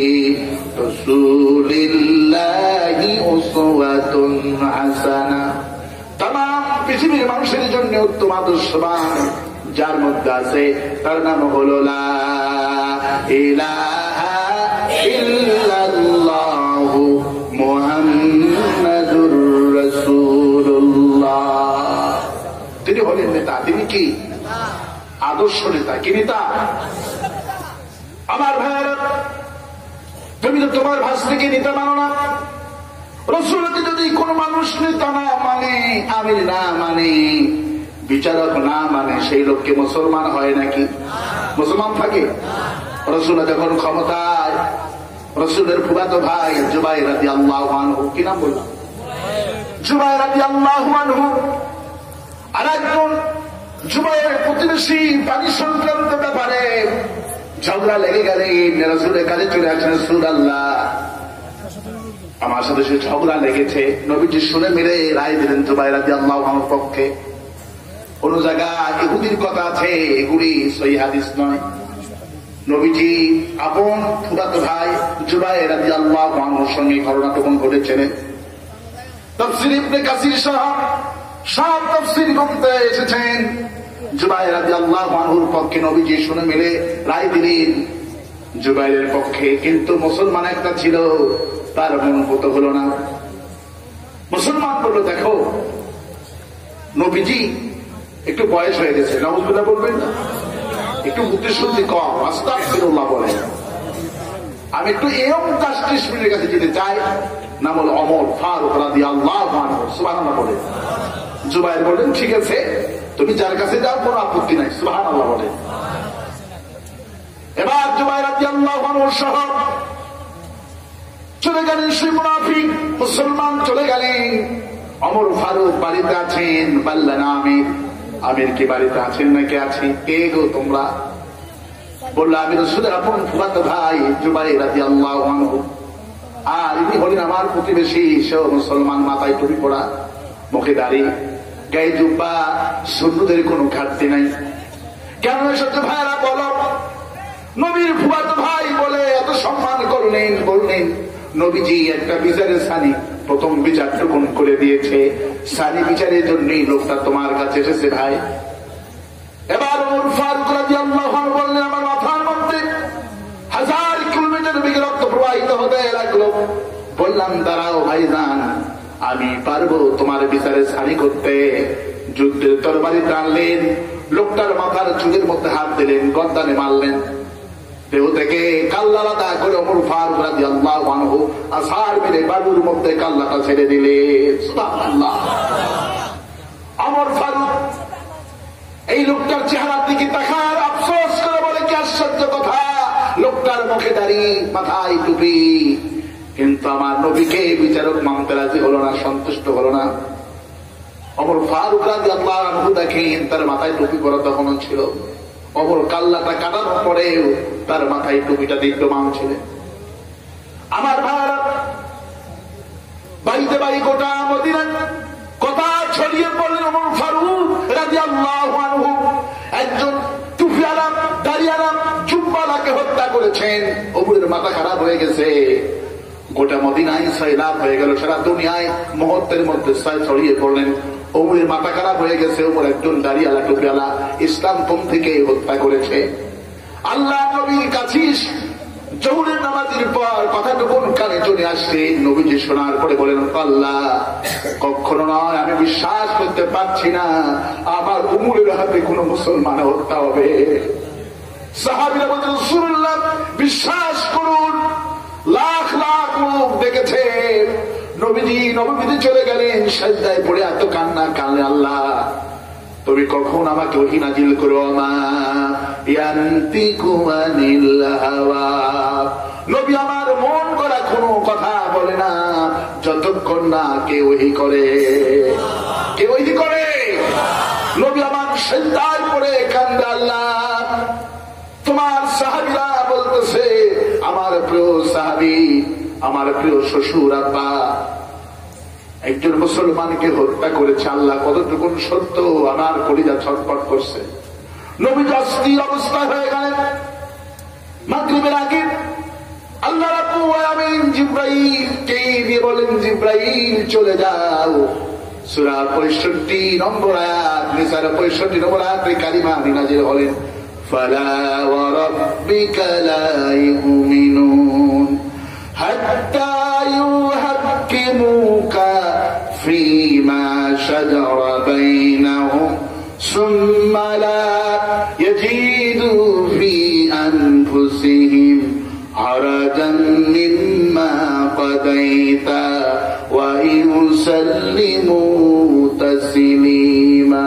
রাসূলিল্লাহি উসওয়াতুন হাসানা। তামাম পৃথিবীর মানুষের জন্য উত্তম আদর্শবান যার মধ্যে আছে তার নাম হলো লা ইলাহা ইল্লাল্লাহু মুহাম্মাদুর রাসূলুল্লাহ। তিনি হলেন নেতা। তিনি কি? আদর্শ নেতা। কি নেতা? আমার ভাইয়েরা, তুমি তো তোমার ভাষাকে নেতা মানো না। রাসূলকে যদি কোন মানুষ নেতা না মানে, আমির না মানে, বিচারক না মানে, সেই লোককে মুসলমান হয় নাকি? মুসলমান থাকে? রাসূল যখন ক্ষমতায়, রাসূলের ফুফাতো ভাই জুবাইর রাদিয়াল্লাহু আনহু, কি নাম বললাম? জুবাইর রাদিয়াল্লাহু আনহু, আর একজন জুবাইরের প্রতিবেশী পানি সংক্রান্ত ব্যাপারে ঝগড়া লেগে গেলেন। রাসূলের কাছে চলে আসেন, রাসূলুল্লাহ আমার সাথে সে ঝগড়া লেগেছে। নবীজি শুনে মেরে রায় দিলেন জুবাইর রাদিয়াল্লাহু আনহুর পক্ষে। কোন জায়গায় ইহুদির কথা আছে, এগুলি সহিহ হাদিস নয়। নবীজি আপন ফুফাতো ভাই জুবাইর রাদিয়াল্লাহু আনহুর সঙ্গে ঘটনাটুকুন ঘটেছিলেন। তাফসীর ইবনে কাসির সহ সব তাফসীর গ্রন্থে এসেছেন জুবাইর রাদিয়াল্লাহু আনহুর পক্ষে নবীজি শুনে মিলে রায় দিলেন জুবাইরের পক্ষে। কিন্তু মুসলমান একটা ছিল, তার মন মতো হলো না। মুসলমান বললো, দেখো নবীজি একটু বয়স হয়ে গেছে, নাউযুবিল্লাহ বলবেন না, একটু বুদ্ধি শুদ্ধি কম, আস্তাগফিরুল্লাহ বলেন। আমি একটু এরকম জাস্টিস মিলের কাছে যেতে চাই, নাম হল ওমর ফারুক রাদিয়াল্লাহু আনহু, সুবহানাল্লাহ বলেন। জুবাইর বললেন, ঠিক আছে, তুমি যার কাছে যাও, কোনো আপত্তি নাই, সুবহানাল্লাহ বলেন। এবার জুবাইর রাদিয়াল্লাহু আনহু সহ চলে গেলেন সেই মুনাফিক মুসলমান, চলে গেলেন। ওমর ফারুক বাড়িতে আছেন, বললেন আমির, আমির কি বাড়িতে আছেন নাকি? আছি। কে গো তোমরা? বললো, আমি রাসূলের আপন ফুফাতো ভাই জুবাইর রাদিয়াল্লাহু আনহু, আর ইনি হলেন আমার প্রতিবেশী, সেও মুসলমান, মাথায় টুপি পরা, মুখে দাড়ি, গায়ে জুব্বা, সুন্নতের কোনো ঘাটতি নাই। কেন এসব ভাইরা বলো? নবীর ফুফাতো ভাই বলে এত সম্মান করলেন। বললেন, নবীজি একটা বিচারের সানি প্রথম বিচারটুকুন করে দিয়েছে, সানি বিচারের জন্যই লোকটা তোমার কাছে এসেছে ভাই। এবার ওমর ফারুক রাদিয়াল্লাহু আনহু বললেন, আমার মাথার মধ্যে হাজার কিলোমিটার বেগে রক্ত প্রবাহিত হতে লাগলো। বললাম, দাঁড়াও ভাইজান, আমি পারবো তোমার বিচারে সানি করতে। যুদ্ধের তরবারি টানলেন, লোকটার মাথার চুলের মধ্যে হাত দিলেন, গর্দানে মারলেন, দেহ থেকে কাল্লা আলাদা করে ওমর ফারুক রাদিয়াল্লাহু আনহু আছাড় মেরে বালুর মধ্যে কাল্লাটা ছেড়ে দিলেন। সুবহানাল্লাহ। ওমর ফারুক এই লোকটার চেহারার দিকে তাকায়, আফসোস করে বলে, কি আশ্চর্য কথা, লোকটার মুখে দাড়ি, মাথায় টুপি, কিন্তু আমার নবীকে বিচারক মানতে রাজি হলো না, সন্তুষ্ট হলো না। ওমর ফারুক রাদিয়াল্লাহু আনহু দেখেন তার মাথায় টুপি পরা তখনও ছিল। ওমর কাল্লাটা কাটানোর পরেও তার মাথায় টুপিটা বিদ্যমান ছিল। আমার ভাইরা, বাড়িতে বাড়ি গোটা মদিনা কথা ছড়িয়ে পড়লেন ওমর ফারুক রাদিয়াল্লাহু আনহু একজন টুপিওয়ালা, দাড়িওয়ালা, জুব্বাওয়ালাকে হত্যা করেছেন। ওমরের মাথা খারাপ হয়ে গেছে, গোটা মদিনায় সয়লাব হয়ে গেল, সারা দুনিয়ায় মুহূর্তের মধ্যে ছড়িয়ে পড়লেন। ওমরের মাথা খারাপ হয়ে গেছে, ওমর একজন দাড়িওয়ালা, টুপিওয়ালা ইসলাম পন্থীকে হত্যা করেছে। আল্লাহ নবীর কাছে জোহরের নামাজের পর কথাটুকুন কানে চলে আসছে। নবীজি শোনার পরে বলেন, আল্লাহ, কখনো নয়, আমি বিশ্বাস করতে পারছি না আমার উমরের হাতে কোন মুসলমান হত্যা হবে। সাহাবীরা বলছেন, রাসূলুল্লাহ বিশ্বাস করুন, লাখ লাখ লোক দেখেছে। নবীজি নববীতে চলে গেলেন, সাজদায় পড়ে এত কান্না কাঁদলেন, আল্লাহ তুমি কখন আমাকে ওহী নাজিল করো। মা ইয়ান্তিকু আনিল হাওয়া, নবী আমার মন করা কোনো কথা বলে না যতক্ষণ না কে ওহী করে। কে ওহী করে? নবী আমার সাজদায় পড়ে কান্দে, আল্লাহ তোমার সাহাবীরা বলতেছে, আমার প্রিয় সাহাবী, আমার প্রিয় শ্বশুর আব্বা একজন মুসলমানকে হত্যা করেছে। আল্লাহ কতটুকু সত্য আমার কলিজা ছটফট করছে। নবীজি অস্থির অবস্থা হয়ে গেলেন। মাগরিবের আগে আল্লাহ রাব্বুল আলামিন জিবরাইলকে দিয়ে বলেন, জিবরাইল চলে যাও, সূরা পঁয়ষট্টি নম্বর আয়াত, নিসার পঁয়ষট্টি নম্বর আয়াতে কালিমা নাযিল হলেন, ফালা ওয়া রাব্বিকা লা ইউমিনুন হাত্তা ইউহাক্কিমুকা ফীমা শাজারা বাইনাহুম সুম্মা লা ইয়াজিদু ফী আনফুসিহিম হারাজান মিম্মা কাদাইতা ওয়া ইউসাল্লিমু তাসলিমা।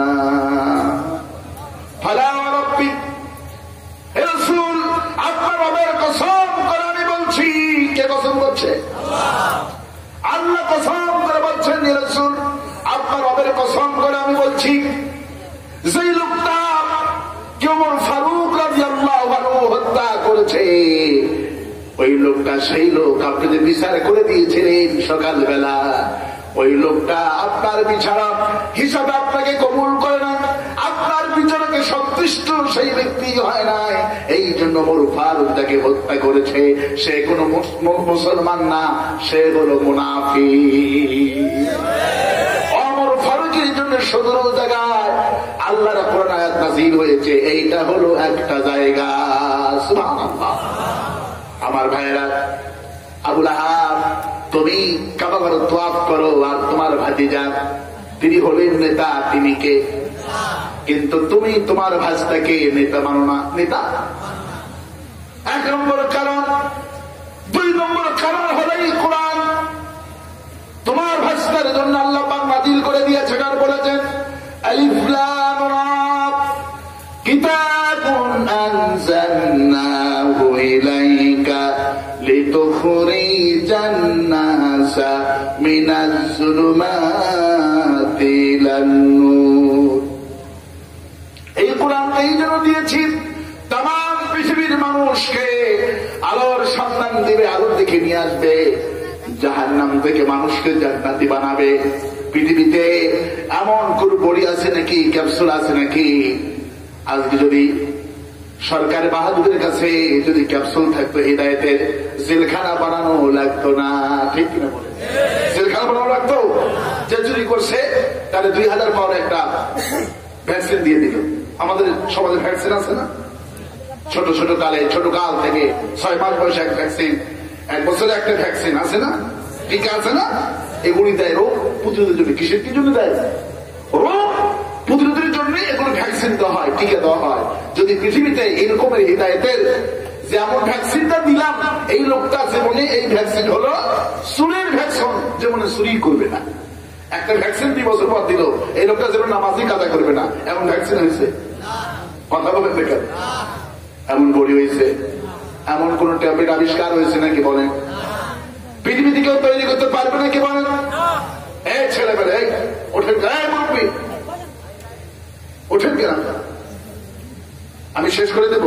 ফালা ওয়া রাব্বিক, হে রাসূল আপনার রবের কসম করে আমি বলছি। কে কসম করছে? আল্লাহ। আল্লাহ কসম করে বলছেন, হে রাসূল আপনার রবের কসম করে আমি বলছি, যেই লোকটা ওমর ফারুক রাদিয়াল্লাহু আনহু হত্যা করেছে, ওই লোকটা সেই লোক আপনি যে বিচার করে দিয়েছিলেন সকালবেলা, ওই লোকটা আপনার বিচারা হিসাবে আপনাকে কবুল করে না, আপনার বিচারকে সন্তুষ্ট সেই ব্যক্তি হয় নাই। এই জন্য ওমর ফারুক তাকে হত্যা করেছে। সে কোনো মুসলমান না, সে হলো মুনাফিক। ওমর ফারুকের জন্য সদর জায়গায় আল্লাহর কোরআন আয়াত নাযিল হয়েছে। এইটা হলো একটা জায়গা। সুবহানাল্লাহ। আমার ভাইয়েরা, আবুল আহাব তুমি কাবা ঘর তওয়াফ করো, আর তোমার ভাতিজা তিনি হলেন নেতা, তিনি কে? কিন্তু তুমি তোমার ভাইটাকে নেতা মানো না। নেতা এক নম্বর কারণ। দুই নম্বর কারণ হলো এই কোরআন তোমার ভাইটার জন্য আল্লাহ পাক নাযিল করে দিয়েছেন আর বলেছেন, আলিফ লাম রা কিতাবুন আনজালনাহু ইলাইকা লিতুখরিজান নাসা মিনাজ যুলুমাতি ইলান নূর। এই কোরআন এই জন্য দিয়েছি तमाम পৃথিবীর মানুষকে আলোর সন্ধান দিবে, আলোর দিকে নিয়ে আসবে, জাহান্নাম থেকে মানুষকে জান্নাতি বানাবে। পৃথিবীতে এমন কোন বড়ি আছে নাকি, ক্যাপসুল আছে নাকি? আজকে যদি সরকার বাহাদুরের কাছে যদি ক্যাপসুল থাকতো হিদায়েতের, জেলখানা বানানো লাগতো না। ঠিক কিনা বলে? জেলখানা বানানো লাগতো। যে চুরি করছে তাহলে দুই হাজার পাওয়ার একটা ভ্যাকসিন দিয়ে দিল। আমাদের সমাজে ভ্যাকসিন আছে না? ছোট ছোট কালে, ছোট কাল থেকে ছয় মাস বয়সে এক ভ্যাকসিন, এক বছরে একটা ভ্যাকসিন আছে না? টিকা আছে না? এগুলি দেয় রোগ প্রতিরোধের জন্য। কিসের কি জন্য দেয়? রোগ প্রতিরোধের জন্য এগুলো ভ্যাকসিন দেওয়া হয়, টিকা দেওয়া হয়। যদি পৃথিবীতে এরকমের হিদায়েতের যেমন ভ্যাকসিনটা দিলাম, এই লোকটা যেমনি এই ভ্যাকসিন হলো চুরির ভ্যাকসিন, যেমন চুরি করবে না। একটা ভ্যাকসিন দুই বছর পর দিল, এই লোকটা যেমন নামাজই কাদা করবে না, এমন ভ্যাকসিন হয়েছে? কথা বলেন দেখেন। এমন বড়ি হয়েছে? এমন কোন ট্যাবলেট আবিষ্কার হয়েছে নাকি বলেন? পৃথিবীতে কেউ তৈরি করতে পারবে নাকি বলেন? এই ছেলেবেলে ওঠেন, মুরব্বী ওঠেন কেন? আমি শেষ করে দেব?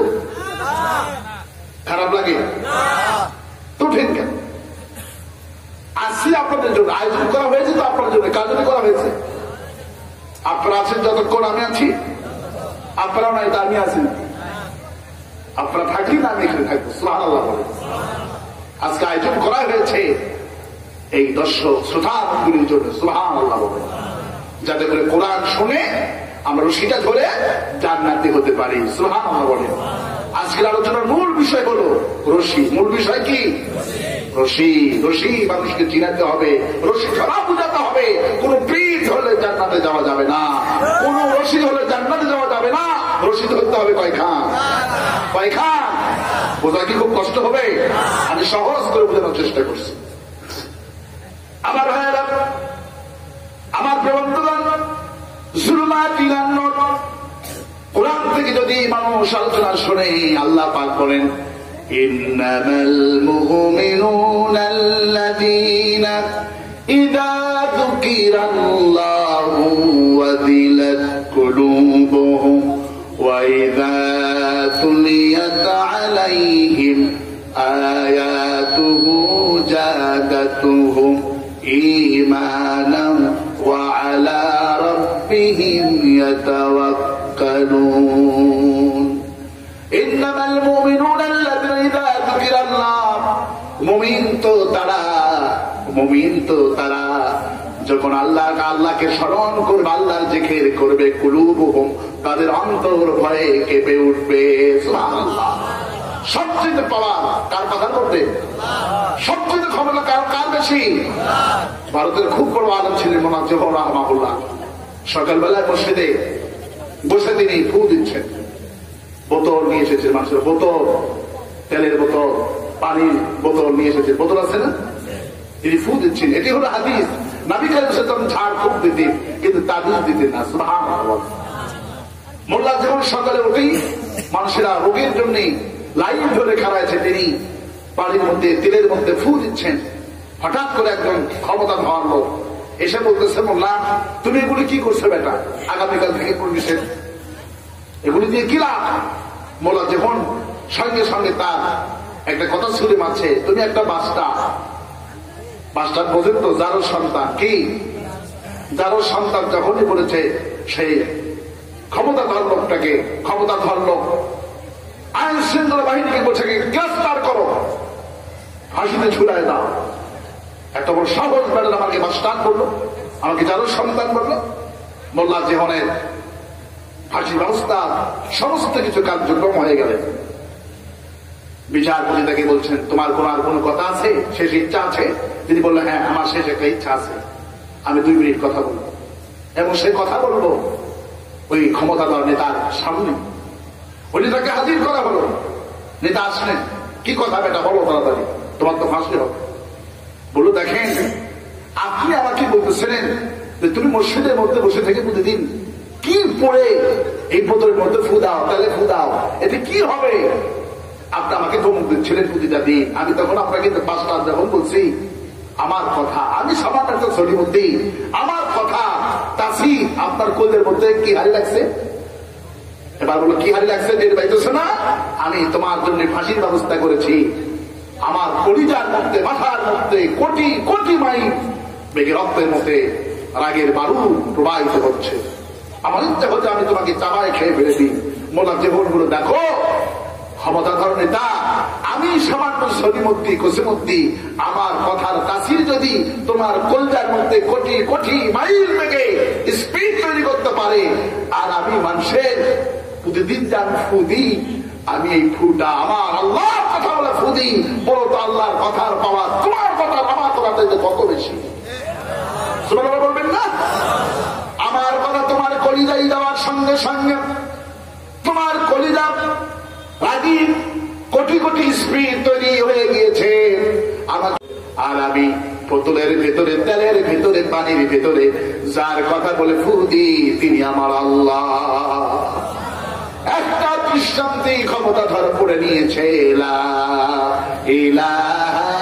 খারাপ লাগে তো ওঠেন কেন? আসছি আপনাদের জন্য, আয়োজন করা হয়েছে তো আপনার জন্য, কাজ করা হয়েছে। আপনারা আছেন যতক্ষণ আমি আছি, আপনারাও নাই তা আমি আছি। আপনারা থাকলেই না আমি এখানে থাকবো। সুবহানাল্লাহ বলে আজকে আয়োজন করা হয়েছে এই দর্শক শ্রোতাগুলির জন্য। সুবহানাল্লাহ বলে যাতে করে কোরআন শুনে আমরা রশিটা ধরে জান্নাতি হতে পারি। সুবহানাল্লাহ বলে আজকের আলোচনার মূল বিষয় হলো রশি। মূল বিষয় কি? রশি। রশি মানুষকে চিনাতে হবে, রশি ছাড়া বুঝাতে হবে। কোন পীর হলে জান্নাতে যাওয়া যাবে না, কোন রশি হলে জান্নাতে যাওয়া যাবে না। রশি ধরতে হবে কয়খান? কয়খান? বোঝা কি খুব কষ্ট হবে? আমি সহজ করে বোঝানোর চেষ্টা করছি। আমার ভাইয়েরা, আমার প্রবন্ধগণ, জুলুমাত ইলান নূর কোরআন থেকে যদি মানুষ আলোচনা শুনে, আল্লাহ পাক বলেন, ইন্নামাল মুমিনুনা আল্লাযীনা ইযা যুকিরাল্লাহু ওয়াজিলাত কুলুবুহুম ওয়া ইযা তুলিয়াত তারা যখন আল্লাহ আল্লাহকে স্মরণ করবে, আল্লাহর জিকির করবে, কুলুবুহুম তাদের অন্তর ভয়ে কেঁপে উঠবে। সুবহানাল্লাহ। সবচেয়ে পাওয়ার কার কথার মধ্যে? সবচেয়ে ক্ষমতা কার কার বেশি? ভারতের খুব বড় আলেম ছিলেন মোনাজ্জেম রাহমাহুল্লাহ। সকালবেলায় মসজিদে বসে তিনি ফু দিচ্ছেন। বোতল নিয়ে এসেছেন, মানুষের বোতল, তেলের বোতল, পানির বোতল নিয়ে এসেছেন। বোতল আছে না? তিনি ফু দিচ্ছেন। এটি হলো হাদিস। নবী কারীম সাল্লাল্লাহু আলাইহি ওয়াসাল্লাম ঝাড় ফুঁক দিতেন, কিন্তু তাবিজ দিতেন না। সুবহানাল্লাহ। মোল্লা যখন সকালে উঠেই মানুষেরা রোগের জন্য লাইন ধরে খাড়াইছে, তিনি পানির মধ্যে তেলের মধ্যে ফু দিচ্ছেন। হঠাৎ করে একজন ক্ষমতা ধর লোক এসে বলতেছে, মোল্লা তুমি এগুলি কি করছো বেটা? আগামীকাল থেকে করবিছেন, এগুলি দিয়ে কি লাভ? মোল্লা যখন সঙ্গে সঙ্গে তার একটা কথা ছুড়ে মারছে, তুমি একটা বাস্তা বাস্টার বোঝেন তো, যারও সন্তান কি, যারও সন্তান যখনই বলেছে সেই ক্ষমতাধর লোকটাকে, ক্ষমতাধর লোক আইন শৃঙ্খলা বাহিনীকে বলছে গ্রেফতার করো, ফাঁসিতে ঝুলাই দাও। এত বড় সাহস বেড়ে আমাকে বাস্টার করলো, আমাকে যারও সন্তান বললো। মোল্লা জীবনের ফাঁসি ব্যবস্থা সমস্ত কিছু কার্যক্রম হয়ে গেলেন। বিচারপতি তাকে বলছেন, তোমার কোন আর কোনো কথা আছে, শেষ ইচ্ছা আছে? তিনি বললেন, হ্যাঁ আমার শেষ একটা ইচ্ছা আছে, আমি দুই মিনিট কথা বলবো। এবং সে কথা বলবো ওই ক্ষমতাধর নেতার সামনে। ওই নেতাকে হাজির করা হলো। নেতা আসলেন, কি কথা বেটা বলো তাড়াতাড়ি, তোমার তো ফাঁসি হবে। বললো, দেখেন আপনি আমাকে বলতেছিলেন যে তুমি মসজিদের মধ্যে বসে থেকে প্রতিদিন কি পড়ে এই বোতলের মধ্যে ফু দাও, তাহলে ফু দাও, এতে কি হবে? আপনি আমাকে ধমক দিচ্ছিলেন প্রতিটা দিন। আমি তখন আপনাকে পাঁচটা যখন বলছি আমার কথা, আমি সামান্য একটা ছড়ির মধ্যে আমার কথা তাছি আপনার কোলের মধ্যে কি হারি লাগছে? এবার বলো কি হারি লাগছে, টের পাইতেছে না? আমি তোমার জন্য ফাঁসির ব্যবস্থা করেছি। আমার কলিজার মধ্যে, মাথার মধ্যে কোটি কোটি মাইল বেগে রক্তের মধ্যে রাগের বারু প্রবাহিত হচ্ছে। আমার ইচ্ছা হচ্ছে আমি তোমাকে চাবায় খেয়ে ফেলে দিই। মোলা জীবনগুলো দেখো, ক্ষমতাধর নেতা, আমি সামান্য সরিমদ্দি কোসিমদ্দি আমার কথার তাসির যদি তোমার কলজার মধ্যে কোটি কোটি মাইল বেগে স্পিড তৈরি করতে পারে, আর আমি মানুষের প্রতিদিন যান ফু দিই, আমি এই ফুটা আমার আল্লাহর কথা বলে ফু দিই, বলো তো আল্লাহর কথার পাওয়া তোমার কথা আমার কথাতে কত বেশি? সুবহানাল্লাহ বলবেন না? আমার কথা তোমার কলিজায় দেওয়ার সঙ্গে সঙ্গে তোমার কলিজা রাজি কোটি কোটি স্পিড তৈরি হয়ে গিয়েছে আমার। আর আমি বোতলের ভেতরে, তেলের ভেতরে, পানির ভেতরে যার কথা বলে ফু দিই, তিনি আমার আল্লাহ। একটা দৃষ্টান্তে ক্ষমতা ধর পড়ে নিয়েছে। লা ইলাহা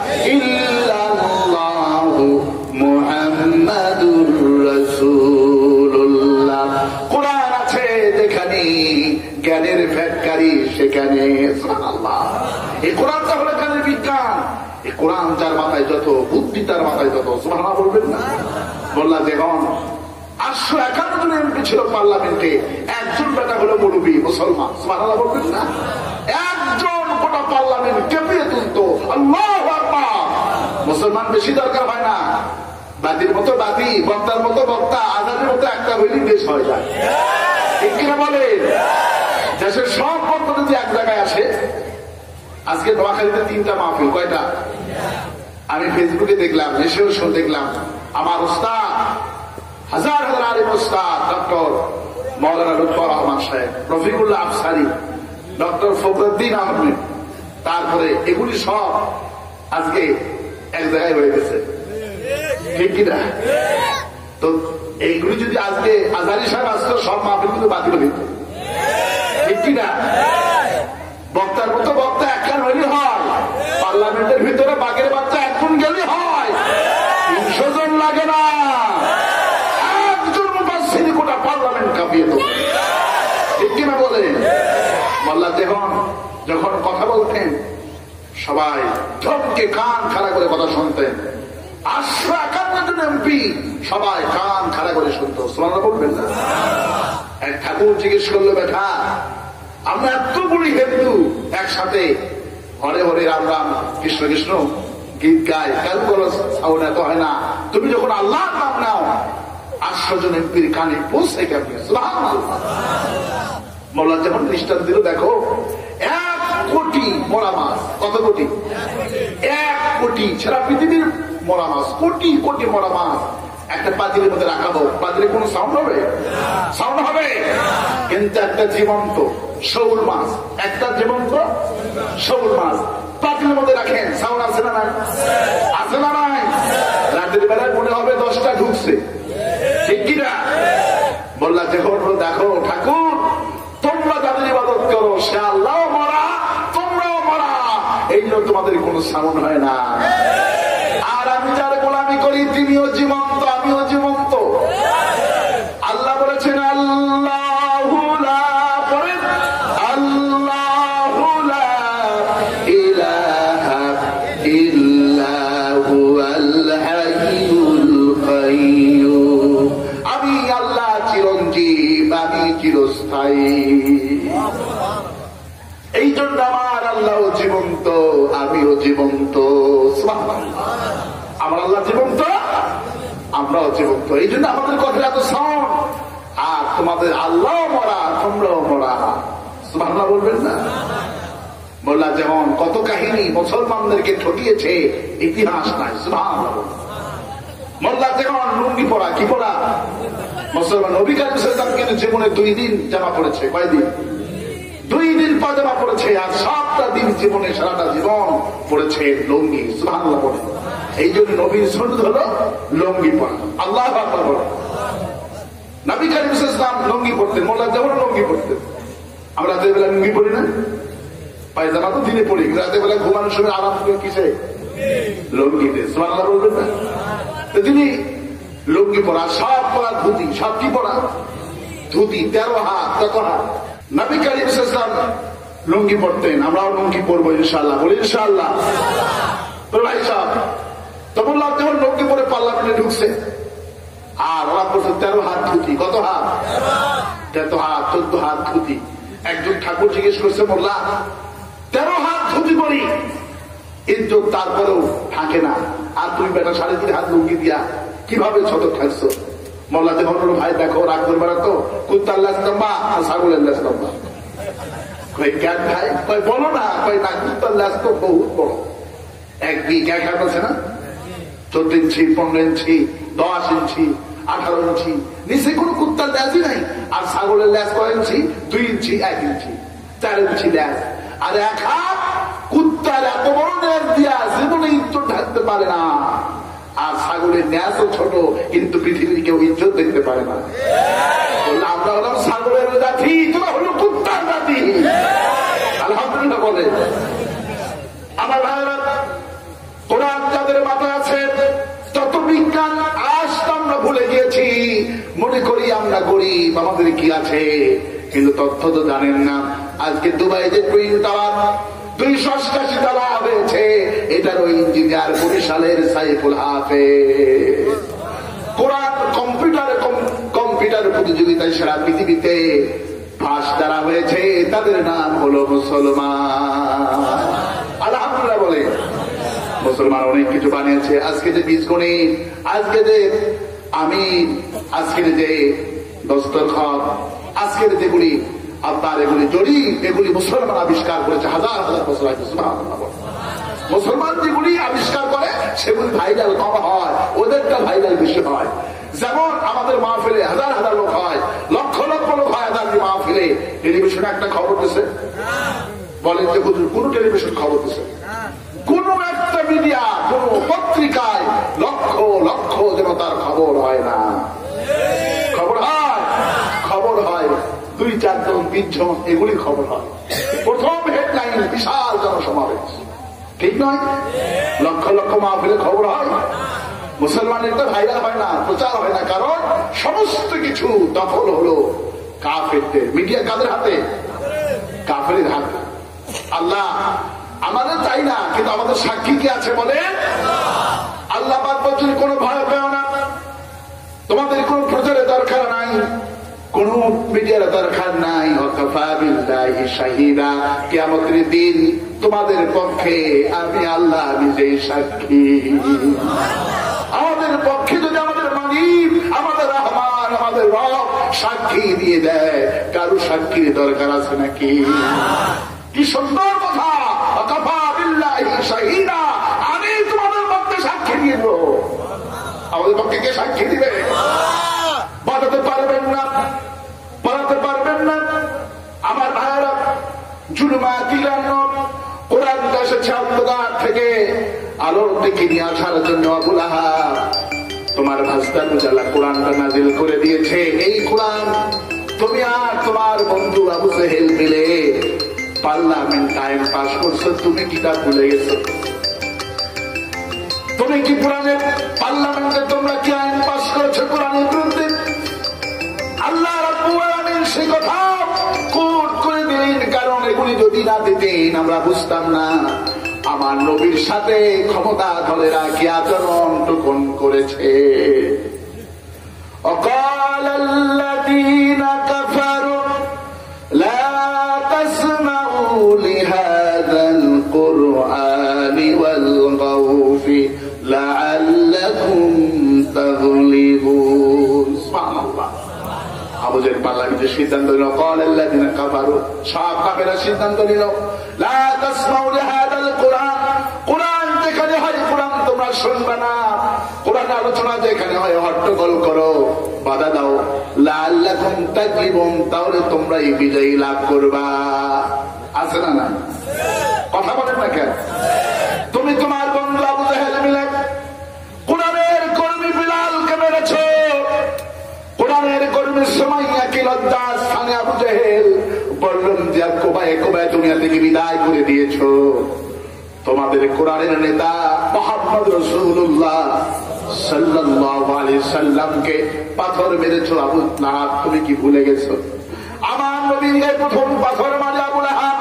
ইল্লাল্লাহু মুহাম্মাদুর রাসূলুল্লাহ। কোরআন আছে যেখানে, জ্ঞানের ফ্যাক্টরি সেখানে। সুবহানাল্লাহ। এই কোরআনটা হলো জ্ঞানের বিজ্ঞান। এই কোরআন যার মাথায় যত, বুদ্ধি তার মাথায় তত। সুবহানাল্লাহ বলবেন না? বললা যেমন আটশো একান্ন জন এমপি ছিল পার্লামেন্টে, একজন বেটা হলো মৌলবী মুসলমান। সুবহানাল্লাহ বলবেন না? একজন গোটা পার্লামেন্ট কেঁপিয়ে তুলতো। আল্লাহু আকবার। মুসলমান বেশি দরকার হয় না, বাতির মতো বাতি, বক্তার মতো বক্তা, আজানের মতো একটা হইলেই দেশ হয়ে যায়। ঠিক কিনা বলেন? দেশের সব বক্তা যদি এক জায়গায় আসে, আজকে নোয়াখালীতে তিনটা মাহফিল, কয়টা? আমি ফেসবুকে দেখলাম, এসেও দেখলাম, আমার ওস্তাদ হাজার হাজার আলিম ওস্তাদ ডক্টর মৌলানা লুৎফর রহমান সাহেব, রফিকুল্লাহ আফসারি, ডক্টর ফখরুদ্দিন আহমেদ, তারপরে এগুলি সব আজকে এক জায়গায় হয়ে গেছে। ঠিক কিনা? তো এইগুলি যদি আজকে আজহারি সাহেব আসতো, সব মাহফিল কিন্তু বাতিল হইত। ঠিক কিনা? বক্তার মতো বক্তা একখান হইলে হয়, পার্লামেন্টের ভিতরে বাঘের বাচ্চা এখন গেলে হয়, তিনশো জন লাগে না, একজন মুফাসসির গোটা পার্লামেন্ট কাঁপিয়ে দেবে। ঠিক কিনা বলে? মোল্লা যখন যখন কথা বলতেন, সবাই চমকে কান খাড়া করে কথা শুনতেন। আটশো একান্ন জন এমপি সবাই কান খাড়া করে শুনতো। সুবহানাল্লাহ বলবেন না? এক ঠাকুর জিজ্ঞেস করলো, বেটা আমরা এতগুলি হিন্দু একসাথে হরে হরে রাম রাম কৃষ্ণ কৃষ্ণ গীত গায়, কেন করো সাউন্ড এত হয় না? তুমি যখন আল্লাহর নাম নাও আটশো জন এমপির কানে পৌঁছে কেমন? সুবহানাল্লাহ। মৌলা যেমন দৃষ্টান্ত দিল, দেখো এক কোটি মরা মাছ, কত কোটি? এক কোটি সারা পৃথিবীর মরা মাছ, কোটি কোটি মরা মাছ একটা পাতিলের মধ্যে রাখাবো, পাতিলে কোনো সাউন্ড হবে? সাউন্ড হবে। কিন্তু একটা জীবন্ত শৌল মাছ, একটা জীবন্ত শৌল মাছ পাতিলের মধ্যে রাখেন, সাউন্ড আছে না নাই? আছে না নাই? রাতের বেলায় মনে হবে দশটা ঢুকছে, ঠিক কিনা? বললা যখন দেখো ঠাকুর তোমরা যাদের ইবাদত করো সে আল্লাহ মরা, তোমরাও মরা, এই জন্য তোমাদের কোনো সাউন্ড হয় না। আর আমি যার গোলামি করি তিনিও জীবন্ত, আমিও জীবন্ত। আল্লাহ বলেছেন আল্লাহু লা পড়েন আল্লাহু লা ইলাহা ইল্লা হুয়াল হাইয়ুল কাইয়্যুম। আমি আল্লাহ চিরঞ্জীব, আমি চিরস্থায়ী। এই জন্য আমার আল্লাহ জীবন্ত, আমিও জীবন্ত। আমার আল্লাহ জীবন্ত, আমরাও জীবন্ত। এই জন্য আমাদের কথা এত সাউন্ড। আর তোমাদের আল্লাহ মরা, তোমরাও মরা। সুবহানাল্লাহ বলবেন না? বললা যেমন কত কাহিনী মুসলমানদেরকে ঠকিয়েছে, ইতিহাস নাই। সুবহানাল্লাহ। মোল্লা যেমন লুঙ্গি পরা, কি পরা? মুসলমান নবী কারীম সাল্লাল্লাহু আলাইহি ওয়াসাল্লাম কিন্তু জীবনে দুই দিন জামা পড়েছে। কয়দিন? দুই দিন পাজামা পড়েছে। আর সাতটা দিন জীবনে, সারাটা জীবন পড়েছে লুঙ্গি। সুবহানাল্লাহ বলে। এই জন্য নবীর সুন্নাত হলো লুঙ্গি পরা। আল্লাহু আকবার বলে। নবী কারীম সাল্লাল্লাহু আলাইহি ওয়াসাল্লাম লুঙ্গি পরতেন, মোল্লা যেমন লুঙ্গি পরতেন। আমরা রাতের বেলা লুঙ্গি পরি না? পায়জামা তো দিনে পড়ি, রাতের বেলা ঘুমানোর সময় আরাম করে কিসে? লুঙ্গিতে। সুবহানাল্লাহ বলবেন না? তিনি লুঙ্গি পরা, সব পরা ধুতি, সব কি পরা? ধুতি। তেরো হাত, কত হাত? নবী কারীম সাল্লাল্লাহু আলাইহি ওয়াসাল্লাম লুঙ্গি পরতেন, আমরাও লুঙ্গি পরবো ইনশাআল্লাহ। বলি ইনশাআল্লাহ। তো ভাই সাহেব তো বললাম যখন লুঙ্গি পরে পার্লামেন্টে ঢুকছে, আর ওরা পড়ছে তেরো হাত ধুতি। কত হাত? তেরো হাত, চোদ্দ হাত ধুতি। একজন ঠাকুর জিজ্ঞেস করছে, মোল্লা তেরো হাত ধুতি পরি, ইজ্জত তারপরেও থাকে না, আর তুমি বেটা সাড়ে তিন হাত লুঙ্গি দিয়া কিভাবে ছোট থাকছো? মোল্লা যখন বলল, ভাই দেখো রাগ করবে না তো, কুত্তার লেজ লম্বা আর ছাগলের লেজ লম্বা। কেন ভাই? বলো না। না, কুত্তার লেজ তো বহুত বড়, এক বিঘ এক হাত আছে না? চোদ্দ ইঞ্চি, পনেরো ইঞ্চি, দশ ইঞ্চি, আঠারো ইঞ্চি, নিচে কোনো কুত্তার লেজই নাই। আর ছাগলের লেজ কয় ইঞ্চি? দুই ইঞ্চি, এক ইঞ্চি, চার ইঞ্চি লেজ। আর এক হাত কুত্তার এত বড় লেজ দিয়া জীবনে ইজ্জত ঢাকতে পারে না। আর ছাগলের ন্যাসও ছোট, কিন্তু পৃথিবীর কেউ ইজ্জত দেখতে পারে না। বললে আমরা হলাম ছাগলের জাতি, তোরা হলো কুত্তার জাতি। আলহামদুলিল্লাহ বলে। আমার ভাইরা, কোরআন যাদের মাথায় আছে, তত বিজ্ঞান আজ আমরা ভুলে গিয়েছি, মনে করি আমরা গরিব, আমাদের কি আছে, কিন্তু তথ্য তো জানেন না। আজকে দুবাই যে টুইন টাওয়ার দুইশো অষ্টাশি তলা হয়েছে, এটারও ইঞ্জিনিয়ার বরিশালের সাইফুল হাফেজ। কোরআন কম্পিউটারে কম্পিউটার প্রতিযোগিতায় সারা পৃথিবীতে ফার্স্ট যারা হয়েছে তাদের নাম হলো মুসলমান। আলহামদুলিল্লাহ বলে। মুসলমান অনেক কিছু বানিয়েছে। আজকে যে বীজগণিত, আজকে যে আমি, আজকের যে দস্তরখান, আজকের যেগুলি আপনার এগুলি জড়ি, এগুলি মুসলমান আবিষ্কার করেছে হাজার হাজার বছর আগে। মুসলমান যেগুলি আবিষ্কার করে সেগুলি ভাইরাল কম হয়, ওদেরটা ভাইরাল বেশি হয়। যেমন আমাদের মাহফিলে হাজার হাজার লোক হয়, লক্ষ লক্ষ লোক হয় হাজার মাহফিলে। টেলিভিশনে একটা খবর দিচ্ছে, বলেন যে কোন টেলিভিশন খবর দিচ্ছে? কোন একটা মিডিয়া, কোন পত্রিকায় লক্ষ লক্ষ জনতার খবর হয় না। খবর হয়, খবর হয় দুই চারজন, তিনজন, এগুলি খবর হয়। প্রথম হেডলাইন বিশাল জনসমাবেশ, ঠিক নয়? লক্ষ লক্ষ মাহফিলে খবর হয়। মুসলমানের তো ভাইরাল হয় না, প্রচার হয় না, কারণ সমস্ত কিছু দখল হলো কাফেরদের। মিডিয়া কাদের হাতে? কাফেরের হাতে। আল্লাহ আমাদের চাই না, কিন্তু আমাদের সাক্ষী কি আছে বলে? আল্লাহ পাক বলছেন কোনো ভয় পেও না, তোমাদের কোন প্রচারের দরকার নাই, কোন মিডিয়ার দরকার নাই। কিয়ামতের দিন তোমাদের পক্ষে আমি আল্লাহ নিজেই সাক্ষী। আমাদের পক্ষে যদি আমাদের মালিক, আমাদের রহমান, আমাদের রব সাক্ষী দিয়ে দেয়, কারো সাক্ষীর দরকার আছে নাকি? কি সুন্দর কথা, কাফা বিল্লাহি শাহিদা, আমি তোমাদের পক্ষে সাক্ষী দিয়ে দেব। আমাদের পক্ষে কে সাক্ষী দিবে? বাড়াতে পারবেন না, বাড়াতে পারবেন না। আমার ভাইয়েরা, জুলমা তিলান্ন কোরআন এসেছে অন্ধকার থেকে আলোর দিকে নিয়ে আসার জন্য। আবু লাহাব তোমার ভাস্তার উজালা কোরআনটা নাজিল করে দিয়েছে। এই কোরআন তুমি আর তোমার বন্ধু আবু জেহেল মিলে পার্লামেন্ট টাইম পাস করছো, তুমি কিতাব ভুলে গেছো? তুমি কি কোরআনের পার্লামেন্টে তোমরা কি আইন পাস করেছো কোরআনের বিরুদ্ধে? আল্লাহ রাব্বুল আলামিন সেই কথা কোট করে দিলেন, কারণ এগুলি যদি না দিতেন আমরা বুঝতাম না আমার নবীর সাথে ক্ষমতা দলেরা কি আচরণ টুকুন করেছে। وقال الذين كفروا لا تسمعوا لهذا القرآن والغوا فيه لعلكم تغلبون। سبحان الله। আবুজের পার্লামেন্টের সিদ্ধান্ত নিল, قال الذين كفروا সব কাফেররা সিদ্ধান্ত নিল, لا تسمعوا لهذا القرآن, কোরআন যেখানে হয় কোরআন তোমরা শুনবে না, কোরআন আলোচনা যেখানে হয় হট্টগোল করো, বাধা দাও, লাআল্লাকুম তাগলিবুন, তাহলে তোমরা এই বিজয়ী লাভ করবা। আছে না না? কথা বলেন না কেন? তুমি তোমার বন্ধু আবু জেহেল মিলে কোরআনের কর্মী বিলালকে মেরেছো, কোরআনের কর্মীর সময় একই লজ্জা স্থানে আবু জেহেল বললেন যে কোবায় কোবায় দুনিয়া থেকে বিদায় করে দিয়েছো। তোমাদের কোরআনের নেতা মুহাম্মদ রাসূলুল্লাহ সাল্লাল্লাহু আলাইহি সাল্লামকে পাথর মেরেছো আবু লাহাব, তুমি কি ভুলে গেছো? আমার নবীকে প্রথম পাথর মারে আবু লাহাব,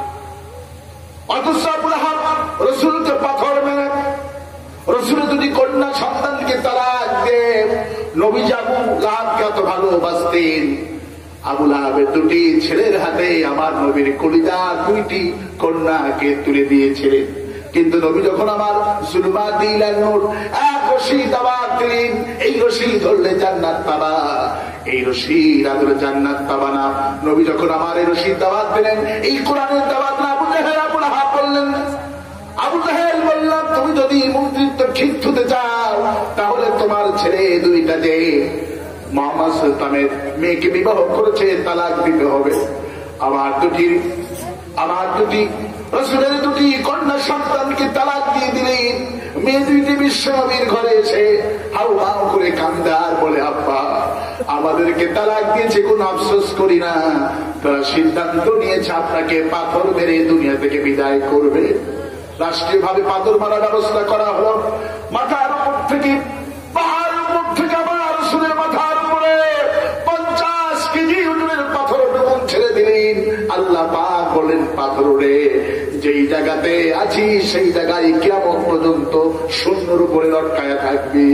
অথচ আবু লাহাব রাসূলকে পাথর মেরে রাসূল যদি কন্যা সন্তানকে তালাক দেন, নবী আবু লাহাবকে এত ভালোবাসতেন, আবু লাহাবের দুটি ছেলের হাতে আমার নবীর কলিজা দুইটি কন্যাকে তুলে দিয়েছিলেন। কিন্তু নবী যখন আমার জুলমা দিলেন নূর এক রশি দাওয়াত দিলেন, এই রশি ধরলে জান্নাত পাবা, এই রশি রাধলে জান্নাত পাবা না। নবী যখন আমার এই রশি দাওয়াত দিলেন, এই কোরআনের দাওয়াত না, আবু জেহেল আবু লাহাব বললেন, আবু জেহেল বললাম তুমি যদি মন্ত্রিত্ব ঠিক হতে চাও তাহলে তোমার ছেলে দুইটা যে মোহাম্মদ সুলতানের মেয়েকে বিবাহ করেছে তালাক দিতে হবে। আমার দুটি আমার দুটি রাসূলের দুটি কন্যা সন্তানকে তালাক দিয়ে দিলেন। মেয়ে দুইটি বিশ্বনবীর ঘরে এসে হাউ হাউ করে কান্দে আর বলে, আব্বা আমাদেরকে তালাক দিয়েছে, কোনো আফসোস করি না, তারা সিদ্ধান্ত নিয়েছে আপনাকে পাথর মেরে দুনিয়া থেকে বিদায় করবে। রাষ্ট্রীয় ভাবে পাথর মারার ব্যবস্থা করা হলো। মাথার উপর থেকে পাহাড়ের উপর থেকে আমার রাসূলের মাথার উপরে পঞ্চাশ কেজি ওজনের পাথর বেগুন ছেড়ে দিলেন। আল্লাহ পাক বলেন, পাথর রে যেই জায়গাতে আছি সেই জায়গায় কিয়ামত পর্যন্ত শূন্যের উপরে লটকায়া থাকবি।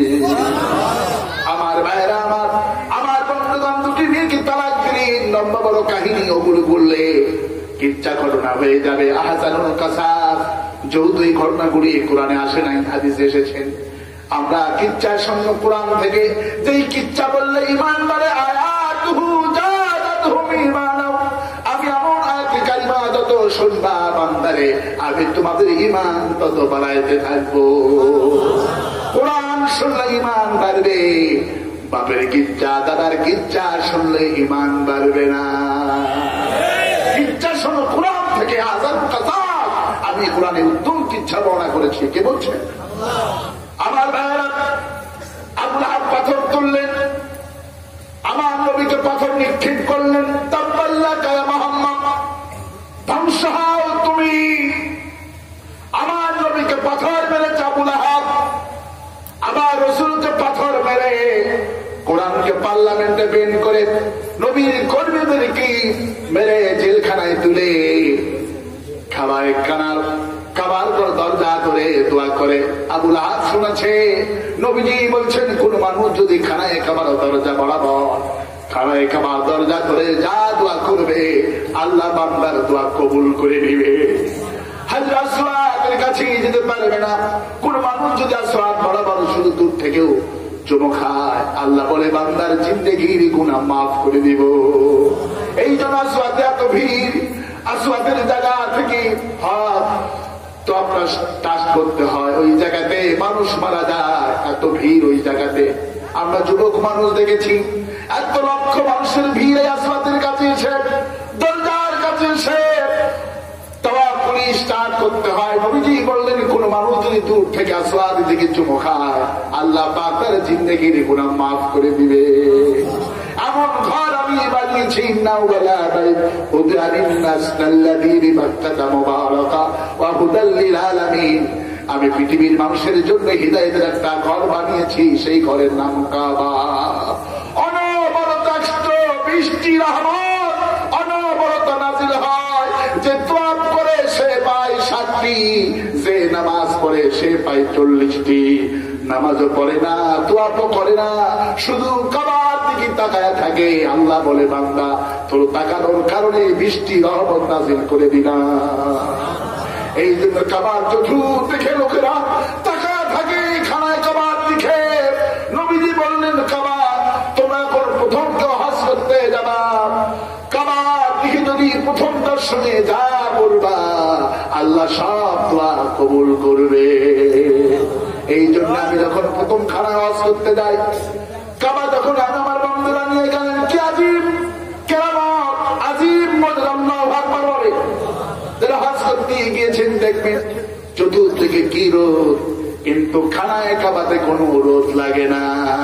আমার ভাইয়েরা, আমার আমার বন্ধুগণ দুটি মেয়েকে তালাক দিলেন। লম্বা বড় কাহিনী, ওগুলো বললে কিচ্ছা ঘটনা হয়ে যাবে। আহসানুল কাসাস, যৌতুক ঘটনাগুলি কোরআনে আসে নাই, হাদিসে এসেছেন। আমরা কিচ্ছার সঙ্গে কোরআন থেকে যেই কিচ্ছা বললে ঈমান বাড়ে, আয়াতুহু জাদাতুহুম ঈমানা, আমি এমন আয়াত কারিমা যত শুনবা বান্দারে আমি তোমাদের ঈমান তত বাড়াইতে থাকবো। কোরআন শুনলে ঈমান বাড়বে, বাপের কিচ্ছা দাদার কিচ্ছা শুনলে ঈমান বাড়বে না। কিচ্ছা শোনো কোরআন থেকে, হাজার কথা আমি কোরআনে উত্তম কিচ্ছা বর্ণনা করেছি। কে বলছে? আমার ভাইয়েরা, আবু লাহাব পাথর তুললেন, আমার নবীকে পাথর নিক্ষেপ করলেন। তাব্বাল্লাকা ইয়া মুহাম্মদ, ধ্বংস হও তুমি। আমার নবীকে পাথর মেরেছে আবু লাহাব, আমার রাসূলকে পাথর মেরে কোরআনকে পার্লামেন্টে বেন করে নবীর কর্মীদেরকে মেরে জেলখানায় তুলে খাবায় কানার খাবার দরজা করে দোয়া করে। আবু লাহাব শুনেছে নবীজি বলছেন, কোন মানুষ যদি খানায় খাবার দরজা বরাবর খানায় খাবার দরজা করে যা দোয়া করবে আল্লাহ বান্দার দোয়া কবুল করে নিবে। হাজর আসওয়াদের কাছে যেতে পারবে না। কোন মানুষ যদি আসওয়াদ বরাবর শুধু দূর থেকেও চুমু খায়, আল্লাহ বলে বান্দার জিন্দেগির গুনাহ মাফ করে দিব। এই জন্য আসওয়াদে এত ভিড়। আসওয়াদের জায়গা থেকে হাত তো আপনার টাচ করতে হয়, ওই জায়গাতে মানুষ মারা যায়, এত ভিড় ওই জায়গাতে। আমরা যুবক মানুষ দেখেছি এত লক্ষ মানুষের ভিড় আসওয়াদের কাছে এসে, দরজার কাছে এসে তাওয়াফ করে স্টার্ট করতে হয়। নবীজি বললেন কোন মানুষ যদি দূর থেকে আসওয়াদ দিকে চুমু খায়, আল্লাহ পাক তার জিন্দেগির গুনাহ মাফ করে দিবে। এমন ঘর আমি বানিয়েছি আমি পৃথিবীর মানুষের জন্য হিদায়াতের একটা ঘর বানিয়েছি, সেই ঘরের নাম কাবা। অনবরত বৃষ্টি রহমত অনবরত নাজিল হয়। যে তোয়াফ করে সে পায় ষাটটি, যে নামাজ পড়ে সে পায় চল্লিশটি। নামাজও পড়ে না, তোয়াফও করে না, শুধু কাবার দিকে তাকায় থাকে। আল্লাহ বলে বান্দা তোর তাকানোর কারণে বৃষ্টি রহমত নাজিল করে দিনা। এই জন্য কাবার চতুর্থ দেখে লোকেরা তাকায় থাকে খানায় কাবার দিকে। নবীজি বললেন কাবা তোমরা এখন প্রথম কেউ হজ করতে যাবা, কাবার দিকে যদি প্রথম দর্শনে যা বলবা আল্লাহ সব দোয়া কবুল করবে। এই জন্য আমি যখন প্রথম খানা হজ করতে যাই, কাবা যখন আমি আমার বন্ধুরা নিয়ে গেলেন, কি আজিব কেরামত, আজিব আল্লাহু আকবার বলে যারা হজ করতে গিয়েছেন দেখবেন চতুর্দিকে কি রোদ, কিন্তু খানায় কাবাতে কোনো রোদ লাগে না।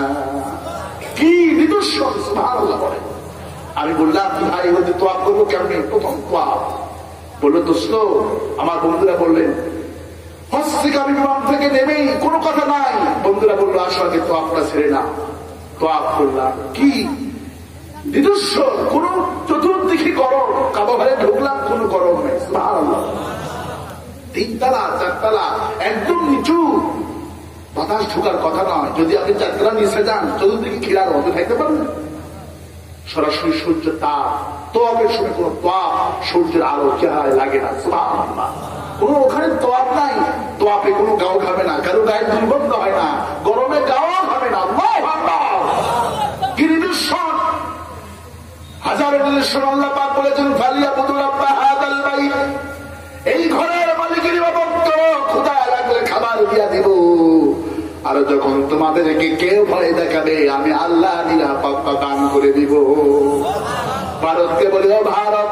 কি নিদর্শন, সুবহানাল্লাহ বলে। আমি বললাম ভাই হতে তোয়াফ করবো কেমনি? প্রথম তোয়াফ। বললো দোস্ত, আমার বন্ধুরা বললেন হজ থেকে আমি বিমান থেকে নেমেই কোনো কথা নাই। বন্ধুরা বললো আসলে তোয়াফটা ছেড়ে না। তোয়াফ করলাম, কি নিদর্শন, কোন চতুর্দিকে গরম। কাবা ঘরে ঢুকলাম, কোন গরম নেই। সুবহানাল্লাহ। তিনতলা চারতলা একদম নিচু, বাতাস ঢুকার কথা নয়। যদি আপনি চারতলা নিচে যান চতুর্দিকে ঘেরার মতো থাকতে পারবেন। সরাসরি সূর্য তাপ, তোয়াফের সময় কোন তোয়াফ সূর্যের আলো চেহারায় লাগে না। সুবহানাল্লাহ। কোন ওখানে তোয়াফ নাই, তোয়াফে কোনো গাও খাবে না, কারো গায়ে দুর্গন্ধ হয় না, গরমে গাও খাবে না। আল্লাহু আকবার। কি নিদর্শন, হাজারো নিদর্শন। আল্লাহ পাক বলেছেন ফালিয়াবুদু রাব্বা হাযাল বাইত, এই ঘরের মালিকের ইবাদত করো, খোদা লাগলে খাবার দিয়া দিব। আর যখন তোমাদেরকে কেউ ভয় দেখাবে আমি আল্লাহ নিরাপত্তা দান করে দিব। ভারতকে বলি ও ভারত,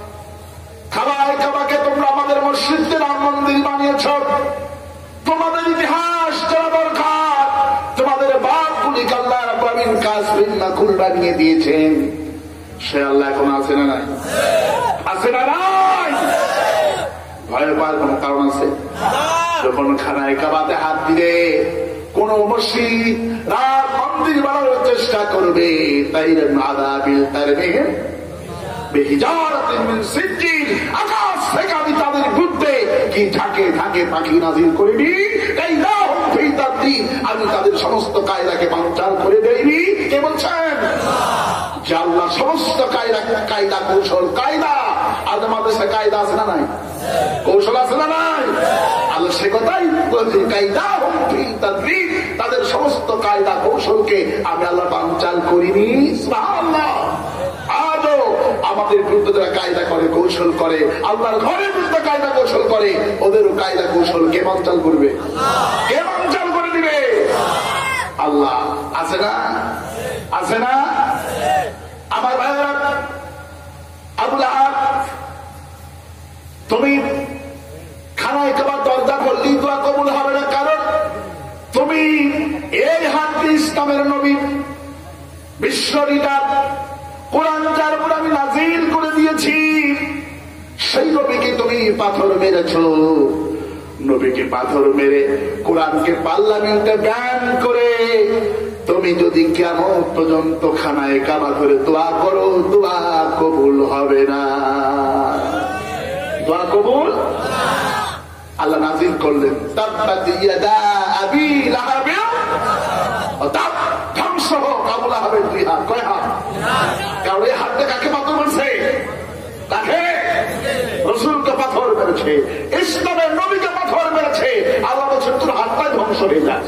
খাবায় কাবাকে তোমরা আমাদের মসজিদকে রাম মন্দির বানিয়েছ, তোমাদের ইতিহাস জানা দরকার। তোমাদের বাপগুলিকে আল্লাহ রাব্বুল আলামিন কাসরিন মাকুল বানিয়ে দিয়েছেন, সে আল্লাহ এখন আছে না নাই? আছে না নাই? ভয় পাওয়ার কোন কারণ আছে? যখন খানায় কাবাতে হাত দিলে কোন মসজিদ রাম মন্দির বানানোর চেষ্টা করবে, তাই আযাবিল তারবিহ বিহিজারাতিন মিন সিজ্জিল, আকাশ থেকে আমি তাদের বিরুদ্ধে কি ঝাঁকে ঝাঁকে পাখি নাযিল করিনি। কাইদাহুম ফি তাদবির, আমি তাদের সমস্ত কায়দাকে বানচাল করে দেইনি। কে বলছেন? যে আল্লাহ সমস্ত কায়দা কায়দা কৌশল কায়দা। আজ আমাদের সে কায়দা আছে না নাই? কৌশল আছে না নাই? আল্লাহ সে কথাই বলছে কাইদাহুম ফি তাদবির, তাদের সমস্ত কায়দা কৌশলকে আমি আল্লাহ বানচাল করিনি। সুবহানাল্লাহ। আজও আমাদের বিরুদ্ধে যারা কায়দা করে কৌশল করে, আল্লাহর ঘরের বিরুদ্ধে কায়দা কৌশল করে, ওদেরও কায়দা কৌশল কে বানচাল করবে? কে বানচাল করে দিবে? আল্লাহ। আছে না? আছে না? আমার ভাইয়েরা, আবু লাহাব তুমি খানায় কাবার দরজা করলি দোয়া কবুল হবে না, কারণ তুমি এই হাতে ইসলামের নবী বিশ্ব লিডার কোরআন যার উপর আমি নাজিল করে দিয়েছি, সেই নবীকে তুমি পাথর মেরেছ। নবীকে পাথর মেরে কোরআনকে পার্লামেন্টে ব্যান করে তুমি যদি কেমন পর্যন্ত খানায় কাবা করে দোয়া করো, দোয়া কবুল হবে না। দোয়া কবুল আল্লাহ নাজিল করলেন তাব্বাত ইয়াদা আবি লাহাব ওয়া তাব, ধ্বংস হোক আবু লাহাবের দুই হাত। কয় হাত? কারণ এই হাতে কাকে পাথর মারছে? তাকে রাসূলকে পাথর মেরেছে। ইসলামের নবীকে পাথর মেরেছে, আল্লাহ বলছেন তোর হাতটাই ধ্বংস হয়ে যায়,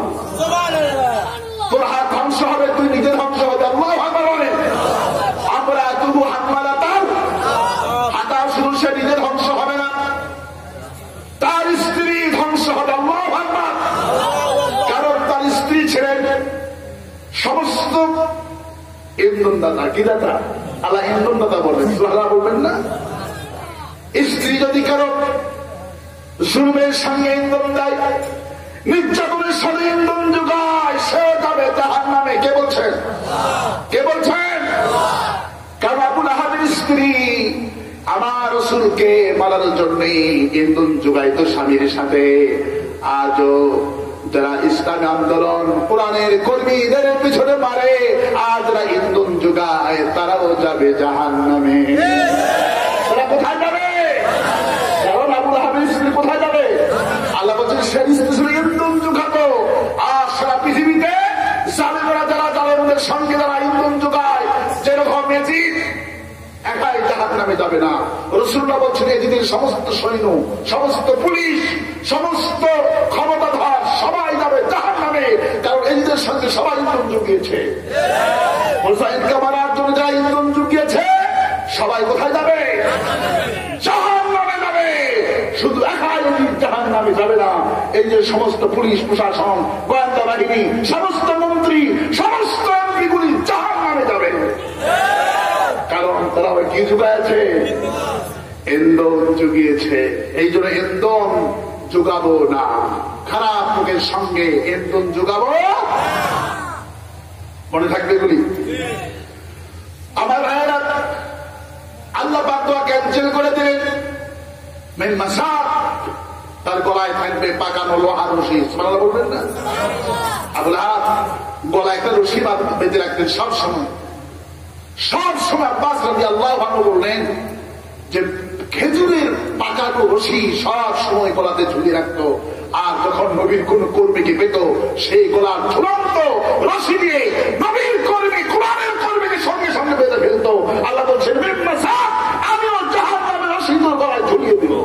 তোর হাত ধ্বংস হবে, তুই নিজে ধ্বংস হবে। আল্লাহু আকবার বলেন। আমরা তবু হাত মারা তার হাতা শুধু সে নিজে ধ্বংস হবে না, তার স্ত্রী ধ্বংস হবে। আল্লাহু আকবার। কারণ তার স্ত্রী ছিলেন সমস্ত ইন্ধনদাতা। কি দাতা? আল্লাহ ইন্ধনদাতা বলেন, সুবহানাল্লাহ বলবেন না? স্ত্রী যদি কারো জুলুমের সঙ্গে ইন্ধন দেয়, নির্যাতনের সঙ্গে ইন্ধন যোগায়, সে যাবে জাহান্নামে। কে বলছেন? কে বলছেন? কারণ আবু লাহাবের স্ত্রী আমার রাসূলকে মারার জন্য ইন্ধন যোগাইতো স্বামীর সাথে। আজও যারা ইসলামী আন্দোলন কোরআনের কর্মীদের পিছনে মারে, আজ যারা ইন্ধন যোগায়, তারাও যাবে জাহান্নামে। তারা কোথায় যাবে? কারণ আবু লাহাবের স্ত্রী কোথায় যাবে? আল্লাহ বলছেন সে স্ত্রী ইন্ধন যোগাতো। আর সারা পৃথিবীতে জালেমরা যারা জালেমদের সঙ্গে যারা ইন্ধন যোগায়, যেরকম এজিদ একাই জাহান্নামে যাবে না। রাসূলুল্লাহ বলছেন এজিদের সমস্ত সৈন্য, সমস্ত পুলিশ, সমস্ত ক্ষমতাধর সবাই যাবে জাহান্নামে। কারণ এজিদের সঙ্গে সবাই ইন্ধন জুগিয়েছে। হুসাইনকে মারার জন্য যারা ইন্ধন জুগিয়েছে, সবাই কোথায় যাবে? জাহান্নামে যাবে। শুধু একাই এজিদ জাহান্নামে যাবে না, এই যে সমস্ত পুলিশ প্রশাসন, গোয়েন্দা বাহিনী, সমস্ত মন্ত্রী, সমস্ত এমপিগুলি জাহান্নামে যাবে। কারণ তারা কি যুগাইছে? ইন্ধন যুগিয়েছে। এই জন্য ইন্ধন যুগাবো না, খারাপ লোকের সঙ্গে ইন্ধন যুগাবো। মনে থাকবে এগুলি আমার ভাইয়েরা। আল্লাহ পাক দোয়া ক্যান্সেল করে দিলেন। মিন মাসাদ, তার গলায় থাকবে পাকানো লোহার রশি। সুবহানাল্লাহ বলবেন না? আবু লাহাব গলায় একটা রশি বেঁধে রাখতেন সব সময়। সব সময় আব্বাস রাদিয়াল্লাহু আনহু বললেন যে খেজুরের পাকানো রশি সব সময় গলাতে ঝুলিয়ে রাখতো। আর যখন নবীর কোন কর্মীকে পেত, সেই গলার ঝুলন্ত রশি দিয়ে নবীর কর্মী, কোরআনের কর্মীকে সঙ্গে সঙ্গে বেঁধে ফেলতো। আল্লাহ বলছেন আমিও জাহান্নামের রশি তোর গলায় ঝুলিয়ে দিব।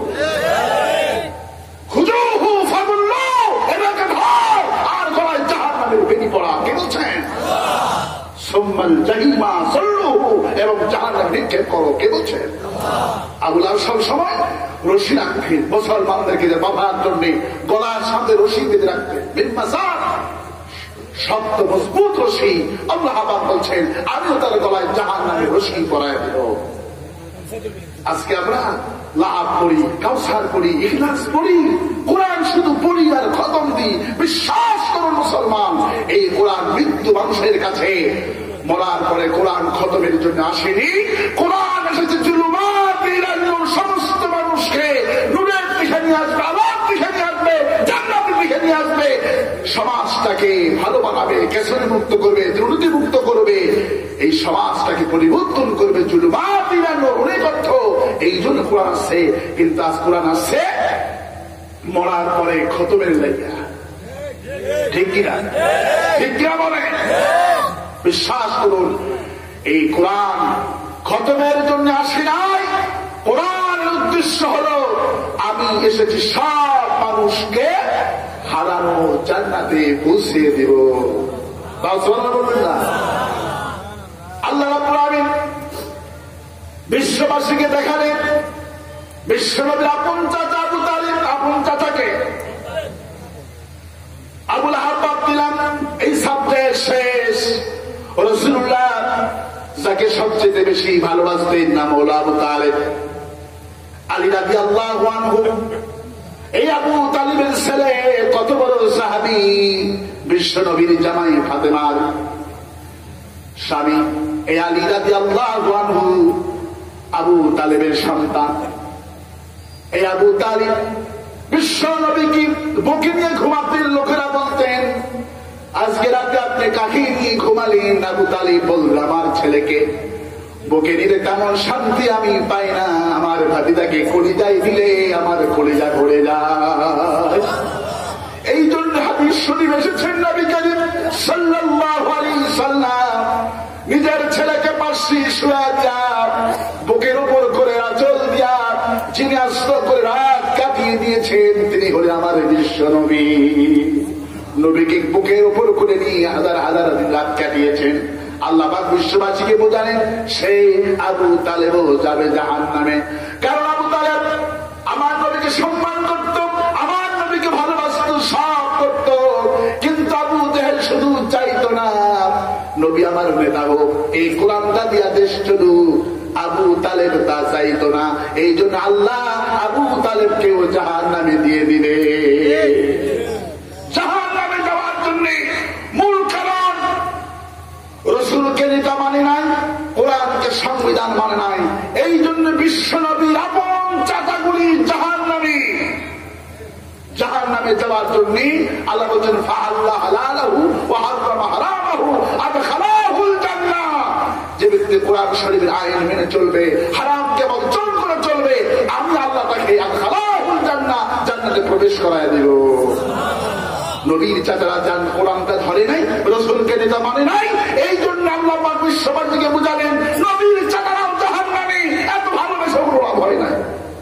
খুজুহু ফাগুল্লাহ, এটাকে ধর আর গলায় জাহান্নামের বেনি পড়া। কে বলছেন? সুম্মাল জাহিমা সাল্লুহু, এবং জাহান্নামে নিক্ষেপ করো। কে বলছেন? আবু লাহাব সব সময় রশি রাখতেন মুসলমানদেরকে বাঁধার জন্য, গলার সাথে রশি বেঁধে রাখতেন। মিন মাসাদ, শক্ত মজবুত রশি। আল্লাহ পাক বলছেন আমিও তার গলায় জাহান্নামের রশি পরায় দেব। আজকে আমরা লাভ পড়ি, কাউসার পড়ি, ইখলাস পড়ি, কোরআন শুধু পড়ি আর খতম দিই। বিশ্বাস করুন মুসলমান, এই কোরআন মৃত্যু মানুষের কাছে মরার পরে কোরআন খতমের জন্য আসেনি। কোরআন এসেছে জুলুমাতিল নূর, সমস্ত মানুষকে নূরের দিকে নিয়ে আসবে, আলোর দিকে নিয়ে আসবে, জান্নাতের দিকে নিয়ে আসবে। সমাজটাকে ভালো বানাবে, কেসরি মুক্ত করবে, দুর্নীতি মুক্ত করবে, এই সমাজটাকে পরিবর্তন করবে। জুলুমাতিল নূর অনেক অর্থ, এই জন্য কোরআন আসছে। কিন্তু আজ কোরআন আসছে মরার পরে খতমের লাইয়া। ঠিক কিনা? ঠিক কিনা বলে? বিশ্বাস করুন, এই কোরআন খতমের জন্য আসি নাই। কোরআনের উদ্দেশ্য হলো আমি এসেছি সব মানুষকে হারানো জান্নাতে পৌঁছে দেব। বলবেন না? আল্লাহ রাব্বুল আলামিন বিশ্ববাসীকে দেখালেন বিশ্বনবীর আপন চাচা আবু তালিব, আপন চাচাকে আবু লাহাব বাদ দিলাম। এই সাবজেক্ট শেষ। রাসূলুল্লাহ যাকে সবচেয়ে বেশি ভালোবাসতেন নাম হলো আবু তালেব, আলী রাদিয়াল্লাহু আনহু। এই আবু তালিবের ছেলে কত বড় সাহাবী, বিশ্বনবীর জামাই ফাতেমার স্বামী। এই আলী রাদিয়াল্লাহু আনহু আবু তালেবের সন্তান। এই আবু তালিব বিশ্বনবীকে বুকে নিয়ে ঘুমাতেন। লোকেরা বলতেন আজকে রাতে আপনি কাকে নিয়ে ঘুমালেন? আবু তালিব বলল আমার ছেলেকে বুকে নিলে তেমন শান্তি আমি পাই না, আমার ভাতিজাকে কলিজায় দিলে আমার কলিজা ভরে যায়। এই জন্য হাদিস শরীফ এসেছেন নবী করিম সাল্লাল্লাহু আলাইহি সাল্লাম নিজের ছেলেকে পাশে শুয়ে দিয়া বুকের উপর করে আঁচল দিয়া যিনি আস্ত করে রাত কাটিয়ে দিয়ে নবী। নবীকে বুকের উপর করে নিয়ে হাজার হাজার দিন রাত কাটিয়েছেন। আল্লাহ পাক বিশ্ববাসীকে বোঝালেন সেই আবু তালেবও যাবে জাহান্নামে। কারণ আবু তালেব আমার নবীকে সম্মান করত, আমার নবীকে ভালোবাসত, সব করত, কিন্তু আবু জেহেল শুধু চাইতো না নবী আমার নেতা হোক, এই কোরআনটা দিয়া দেশ চলুক। আবু তালেব তা চাইতো না, এই জন্য আল্লাহ আবু তালেবকেও জাহান্নামে দিয়ে দিবে। জাহান্নামে যাওয়ার জন্য মূল কারণ রাসূলকে নেতা মানে নাই, কোরআনকে সংবিধান মানে নাই। এই জন্য বিশ্ব নবীর আপন চাচাগুলি জাহান্নামী। জাহান্নামে যাওয়ার জন্য আল্লাহ বলেন ফাআল্লাহ হালালাহু ওয়া হারামা হারামাহু আদখালাহুল জান্নাহ। যে ব্যক্তি কোরআন শরীফের আইন মেনে চলবে, হারামকে বর্জন করে চলবে, আমি আল্লাহ তাকে আদখালাহুল জান্নাহ, জান্নাতে প্রবেশ করায় দেব। নবীর চাচারা যান কোরআনটা ধরে নাই, রাসূলকে নেতা মানে নাই, এই জন্য আল্লাহ পাক বিশ্ববাসীকে বুঝালেন নবীর চাচারাও জাহান্নামী। এত ভালোবেসে প্রভাব হয় নাই।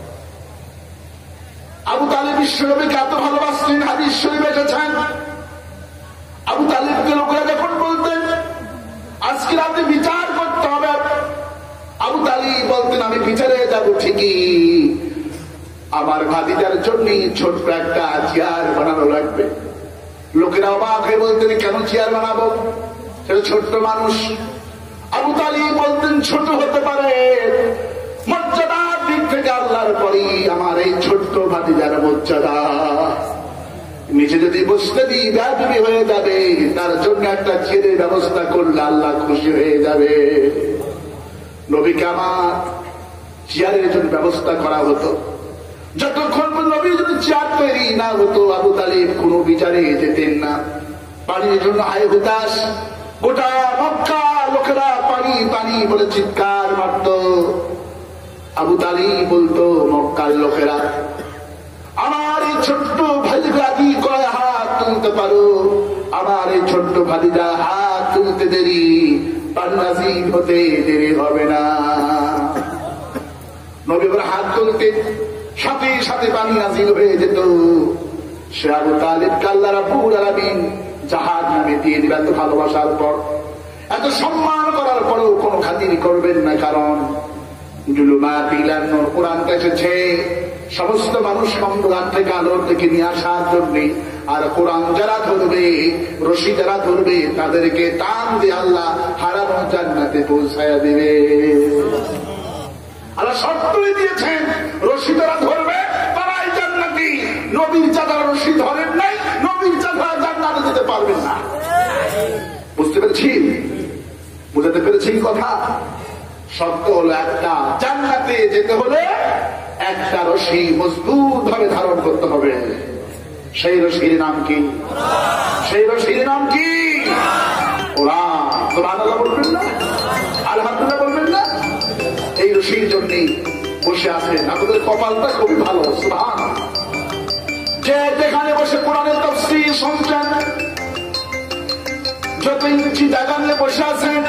আবু তালেব বিশ্ব নবীকে এত ভালোবাসতেন, হাদিস শরীফে এসেছেন। আবু তালেবকে লোকেরা যখন বলতেন আজকে রাতে বিচার করতে হবে, আবু তালেব বলতেন আমি বিচারে যাব ঠিকই, আমার ভাতিজার জন্য ছোট্ট একটা চেয়ার বানানো লাগবে। লোকেরা অবাক হয়ে বলতেন কেন চেয়ার বানাবো, সেটা ছোট্ট মানুষ। আবু তালেব বলতেন ছোট হতে পারে, মর্যাদার দিক থেকে আল্লাহর পরই আমার এই ছোট্ট ভাতিজার মর্যাদা, নিচে যদি বসতে দিই বেয়াদবি হয়ে যাবে, তার জন্য একটা চেয়ারের ব্যবস্থা করলে আল্লাহ খুশি হয়ে যাবে। নবীকে আমার চেয়ারের জন্য ব্যবস্থা করা হতো। যতক্ষণ নবীর জন্য চেয়ার তৈরি না হতো আবু তালেব কোন বিচারে যেতেন না। পানির জন্য আয় হুতাশ, গোটা মক্কা লোকেরা পানি পানি বলে চিৎকার মারত। আবু তালেব বলতো মক্কার লোকেরা আমার এই ছোট্ট ভাতিজাকে কয় হাত তুলতে পারো, আমার এই ছোট্ট ভাতিজা হাত তুলতে দেরি, পানি নাযিল হতে দেরি হবে না। নবী হাত তুলতে সাথে সাথে পানি নাযিল হয়ে যেত। সে আবু তালেবকে আল্লাহ রাব্বুল আলামিন জাহান্নামে দিয়ে দিবেন। এত ভালোবাসার পর, এত সম্মান করার পরেও কোনো খাতির করবেন না, কারণ জুলুমাত ইলান নূর কোরআনটা এসেছে সমস্ত মানুষ অন্ধকার থেকে আলোর থেকে নিয়ে আসার জন্য। আর কোরআন যারা ধরবে, রশি যারা ধরবে, তাদেরকে টান দিয়ে আল্লাহ হারানো জান্নাতে পৌঁছায়া দিবে। আল্লাহ শর্তই দিয়েছেন রশি যারা ধরবে তারাই জান্নাতি। নবীর চাচারা রশি ধরেন নাই, নবীর চাচারা জান্নাতে যেতে পারবেন না। বুঝতে পেরেছি? বুঝাতে পেরেছি কথা? শর্ত হলো একটা, জান্নাতে যেতে হলে একটা রশি মজবুত ভাবে ধারণ করতে হবে। সেই রশির নাম কি? সেই রশির নাম কি? কোরআন। সুবহানাল্লাহ বলবেন না? আলহামদুলিল্লাহ বলবেন না? এই রশির জন্য বসে আছেন, আপনাদের কপালটা খুবই ভালো। সুবহানাল্লাহ। যে যেখানে বসে কোরআনের তাফসীর শুনছেন, যত ইঞ্চি জায়গা নিয়ে বসে আছেন,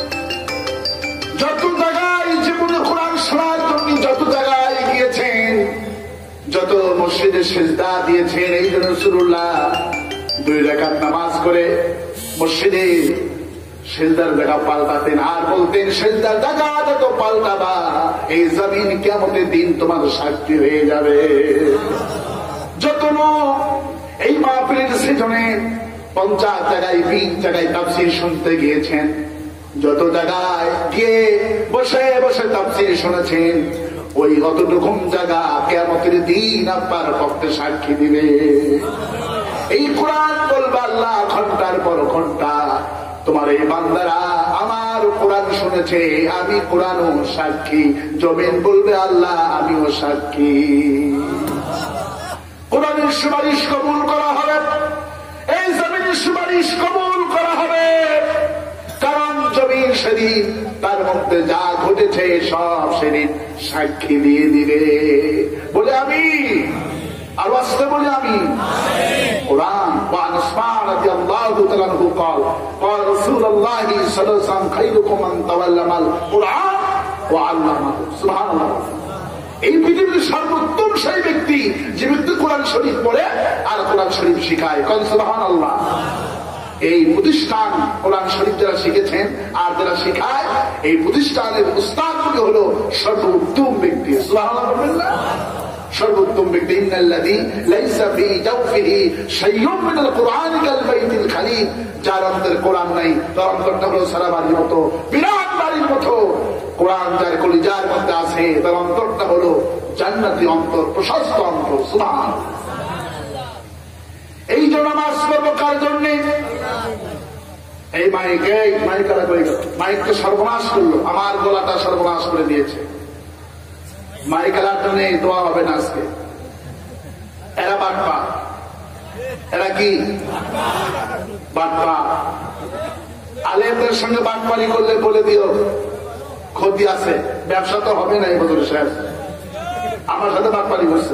যত জায়গায় জীবনে কোরআন শোনার জন্য যত জায়গায় গিয়েছেন, যত মসজিদে সেজদা দিয়েছেন, এই জন্য রাসূলুল্লাহ দুই রাকাত নামাজ করে মসজিদে সেজদার জায়গা পাল্টাতেন আর বলতেন সেজদার জায়গা যত পাল্টাবা এই জমিন কিয়ামতের দিন তোমার সাক্ষী হয়ে যাবে। যত লোক এই মাহফিলের সেজনে পঞ্চাশ জায়গায় বিশ জায়গায় তাফসীর শুনতে গিয়েছেন, যত জায়গায় গিয়ে বসে বসে তাফসীর শুনেছেন, ওই অতটুকুম জায়গা কিয়ামতের দিন আপনার পক্ষে সাক্ষী দিবে। এই কোরআন বলবে আল্লাহ ঘন্টার পর ঘন্টা তোমার এই বান্দারা আমার কোরআন শুনেছে, আমি কোরআনও সাক্ষী। জমিন বলবে আল্লাহ আমিও সাক্ষী। কোরআনের সুপারিশ কবুল করা হবে, এই জমিনের সুপারিশ কবুল করা হবে, কারণ জমিন সেদিন তার মধ্যে যা ঘটেছে সব সেদিন সাক্ষী দিয়ে দিবে। বলে আমি আর আসতে বলে আমি কোরআন وعن عثمان رضي الله تعالى عنه قال قال رسول الله صلى الله عليه وسلم خيركم من تعلم القرآن وعلمه. সুবহানাল্লাহ। এই পৃথিবীর সর্বোত্তম সেই ব্যক্তি যে ব্যক্তি কোরআন শরীফ পড়ে আর কোরআন শরীফ শিখায়। কোন সুবহানাল্লাহ। এই প্রতিষ্ঠান কোরআন শরীফ যারা শিখেছেন আর যারা শিখায়, এই প্রতিষ্ঠানের উস্তাদগুলি হলো সর্বোত্তম ব্যক্তি। সুবহানাল্লাহ বলবেন না? সর্বোত্তম ব্যক্তি। ইন্নাল্লাযী লাইসা ফী জাওফিহি শাইউম মিনাল কুরআনি কাল বাইতিল খালিদ, যার অন্তরে কোরআন নাই তার অন্তরটা হলো সারা বাড়ির মতো, বিরাট বাড়ির মতো। কোরআন যার কলিজার মধ্যে আছে তার অন্তরটা হলো জান্নাতি অন্তর, প্রশস্ত অন্তর। সুবহানাল্লাহ। এই জন্য নামাজ পড়বো কার জন্য? এই মাইক, এই মাইক কারা করে মাইককে সর্বনাশ করলো, আমার গলাটা সর্বনাশ করে দিয়েছে। মাইক আলার জন্য দোয়া হবে না আজকে। এরা বাটপা, এরা কি বাটপা। আলেমদের সঙ্গে বাটপারি করলে বলে দিও ক্ষতি আছে, ব্যবসা তো হবে না এই বছর শেষ। আমার সাথে বাটপারি করছে,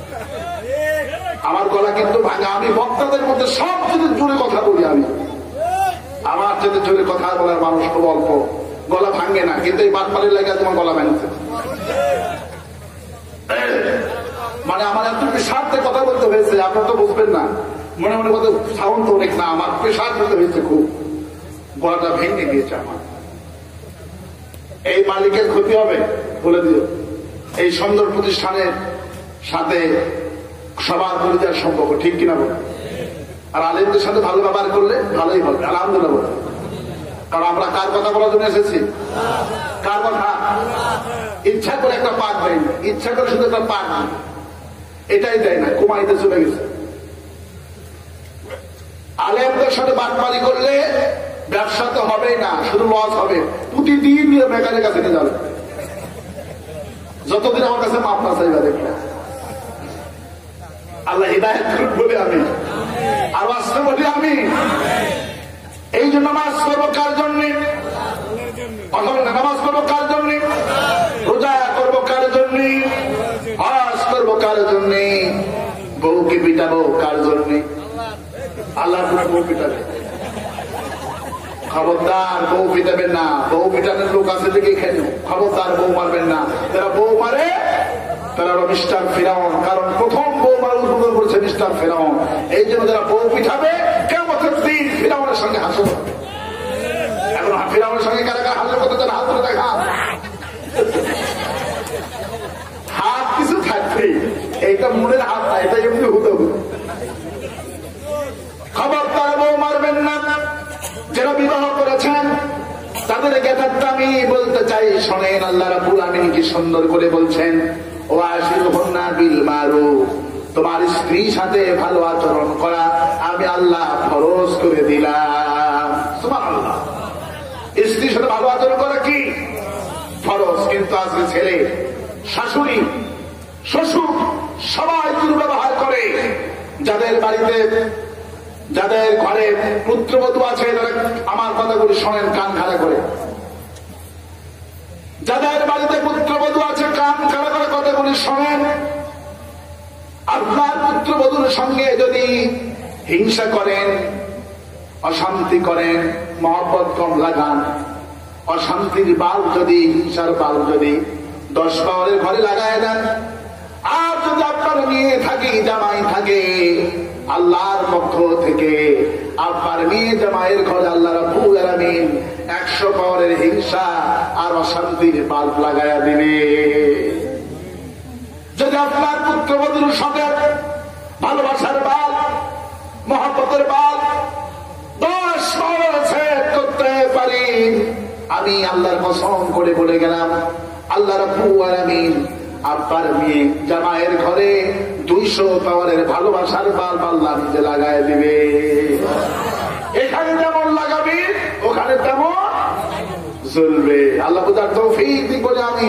আমার গলা কিন্তু ভাঙা। আমি বক্তাদের মধ্যে সব থেকে জোরে কথা বলি, আমি আমার সাথে জোরে কথা বলার মানুষ খুব অল্প, গলা ভাঙে না। কিন্তু এই বাটপারির লাগে তোমার গলা ভাঙছে। মানে আমার এত পেশাতে কথা বলতে হয়েছে, আপনার তো বুঝবেন না, মনে মনে কথা সাউন্ড তো অনেক না, আমার পেশার করতে হয়েছে খুব, গলাটা ভেঙে গিয়েছে আমার। এই মালিকের ক্ষতি হবে বলে দিও। এই সুন্দর প্রতিষ্ঠানের সাথে সবার পরিচয় সম্পর্ক, ঠিক কিনা বল? আর আলেমদের সাথে ভালো ব্যবহার করলে ভালোই হবে, আলহামদুলিল্লাহ বল। কারণ আমরা কার কথা বলার জন্য এসেছি? কার কথা? ইচ্ছা করে একটা পাক দেয় না, ইচ্ছা করে শুধু একটা পাক এটাই দেয় না, কুমাইতে চলে গেছে। আলেমদের সাথে বাটপারি করলে ব্যবসা তো হবেই না, শুধু লস হবে। প্রতিদিন নিয়ে বেকারের কাছে নিয়ে যাবে, যতদিন আমার কাছে মাপ না চাইবা দেখবে। আল্লাহ হিদায়াত করুন বলে আমি আর আসতে বলি আমি। এই জন্য নামাজ করবো কার জন্য? নামাজ করবো কার জন্য? রোজা করবো কার জন্য? হজ করবো কার জন্য? বউকে পিটাবো কার জন্য? আল্লাহ বউ পিটাবে। খবরদার বউ পিটাবেন না, বউ পিটানোর লোক আছে দেখে খেয়ে খবরদার বউ মারবেন না। যারা বউ মারে তারা হলো মিস্টার ফিরাউন, কারণ প্রথম বউ মারা উদ্বোধন করেছে মিস্টার ফিরাউন। এই জন্য যারা বউ পিঠাবে কিয়ামতের দিন ফিরাউনের সঙ্গে হাসো। এখন ফিরাউনের সঙ্গে কারা কারা হাসো করতে যারা হাত ধরে দেখা, হাত কিছু থাকবে, এইটা মনের হাত না, এটা এমনি হতে হবে। খবরদার বউ মারবেন না। যারা বিবাহ করেছেন তাদের জ্ঞাতার্থ আমি বলতে চাই, শোনেন আল্লাহ রাব্বুল আমিন কি সুন্দর করে বলছেন, ওয়াশিরুহুন্না বিল মারুফ, তোমার স্ত্রীর সাথে ভালো আচরণ করা আমি আল্লাহ ফরজ করে দিলাম। সুবহানাল্লাহ। স্ত্রীর সাথে ভালো আচরণ করা কি ফরজ, কিন্তু আজকে ছেলে, শাশুড়ি, শ্বশুর সবাই দুর্ব্যবহার করে। যাদের বাড়িতে, যাদের ঘরে পুত্রবধূ আছে তারা আমার কথাগুলি শোনেন কান খাড়া করে। যাদের বাড়িতে পুত্রবধূ আছে কান খাড়া করে কথাগুলি শোনেন। আপনার পুত্রবধূর সঙ্গে যদি হিংসা করেন, অশান্তি করেন, মহব্বত কম লাগান, অশান্তির বাল যদি, হিংসার বাল যদি দশ পাওয়ারের ঘরে লাগায় দেন, আর যদি আপনার মেয়ে থাকে, জামাই থাকে, আল্লাহর পক্ষ থেকে আপনার মেয়ে জামাইয়ের ঘরে আল্লাহ রাব্বুল আলামিন একশো পাওয়ারের হিংসা আর অশান্তির বাল্ব লাগায়া দিবে। যদি আপনার পুত্রবধূর সাথে ভালোবাসার বাল, মহব্বতের বাল দশ পাওয়ার সেট করতে পারি, আমি আল্লাহর কসম করে বলে গেলাম, আল্লাহ রাব্বুল আলামিন আপনার মেয়ে জামাইয়ের ঘরে দুইশো পাওয়ারের ভালোবাসার বাল্ব আল্লাহ নিজে লাগায় দিবে। এখানে যেমন লাগাবি ওখানে তেমন জ্বলবে। আল্লাহ বুঝার তৌফিক দিক বলে আমি।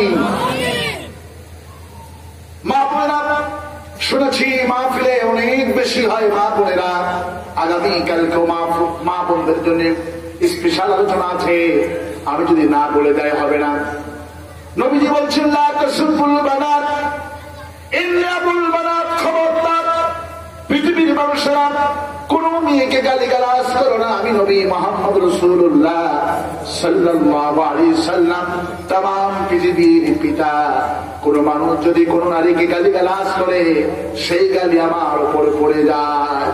মা বোনেরা, শুনেছি মাহফিলে অনেক বেশি হয় মা বোনেরা। আগামী কালকেও মা বোনদের জন্য স্পেশাল আলোচনা আছে, আমি যদি না বলে দেয় হবে না। নবীজি বলছেন লা তাসুবুল বানাত ইন্নাবুল বানাত, খবরদার পৃথিবীর মানুষেরা কোন মেয়েকে গালিগালাজ করো না। আমি নবী মুহাম্মদ রাসূলুল্লাহ সাল্লাল্লাহু আলাইহি সাল্লাম তামাম পৃথিবীর পিতা, কোন মানুষ যদি কোন নারীকে গালিগালাজ করে সেই গালি আমার উপরে পড়ে যায়।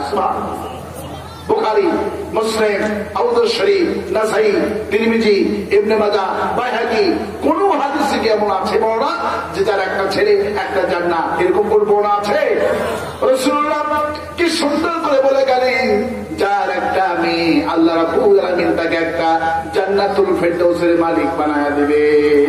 বুখারী, মুসলিম, আবু দাউদ শরীফ, নাসাই, তিরমিজি, ইবনে মাজাহ, বাইহাকী কোন হাদিসে কি এমন আছে বর্ণনা যে যার একটা ছেলে একটা জান্নাত, এরকম কোন বর্ণনা আছে? রাসূলুল্লাহ কি সুন্দর করে বলে গেলেন, যার একটা মেয়ে আল্লাহ রাব্বুল আলামিন তাকে একটা জান্নাতুল ফেরদাউসের মালিক বানায়া দিবে।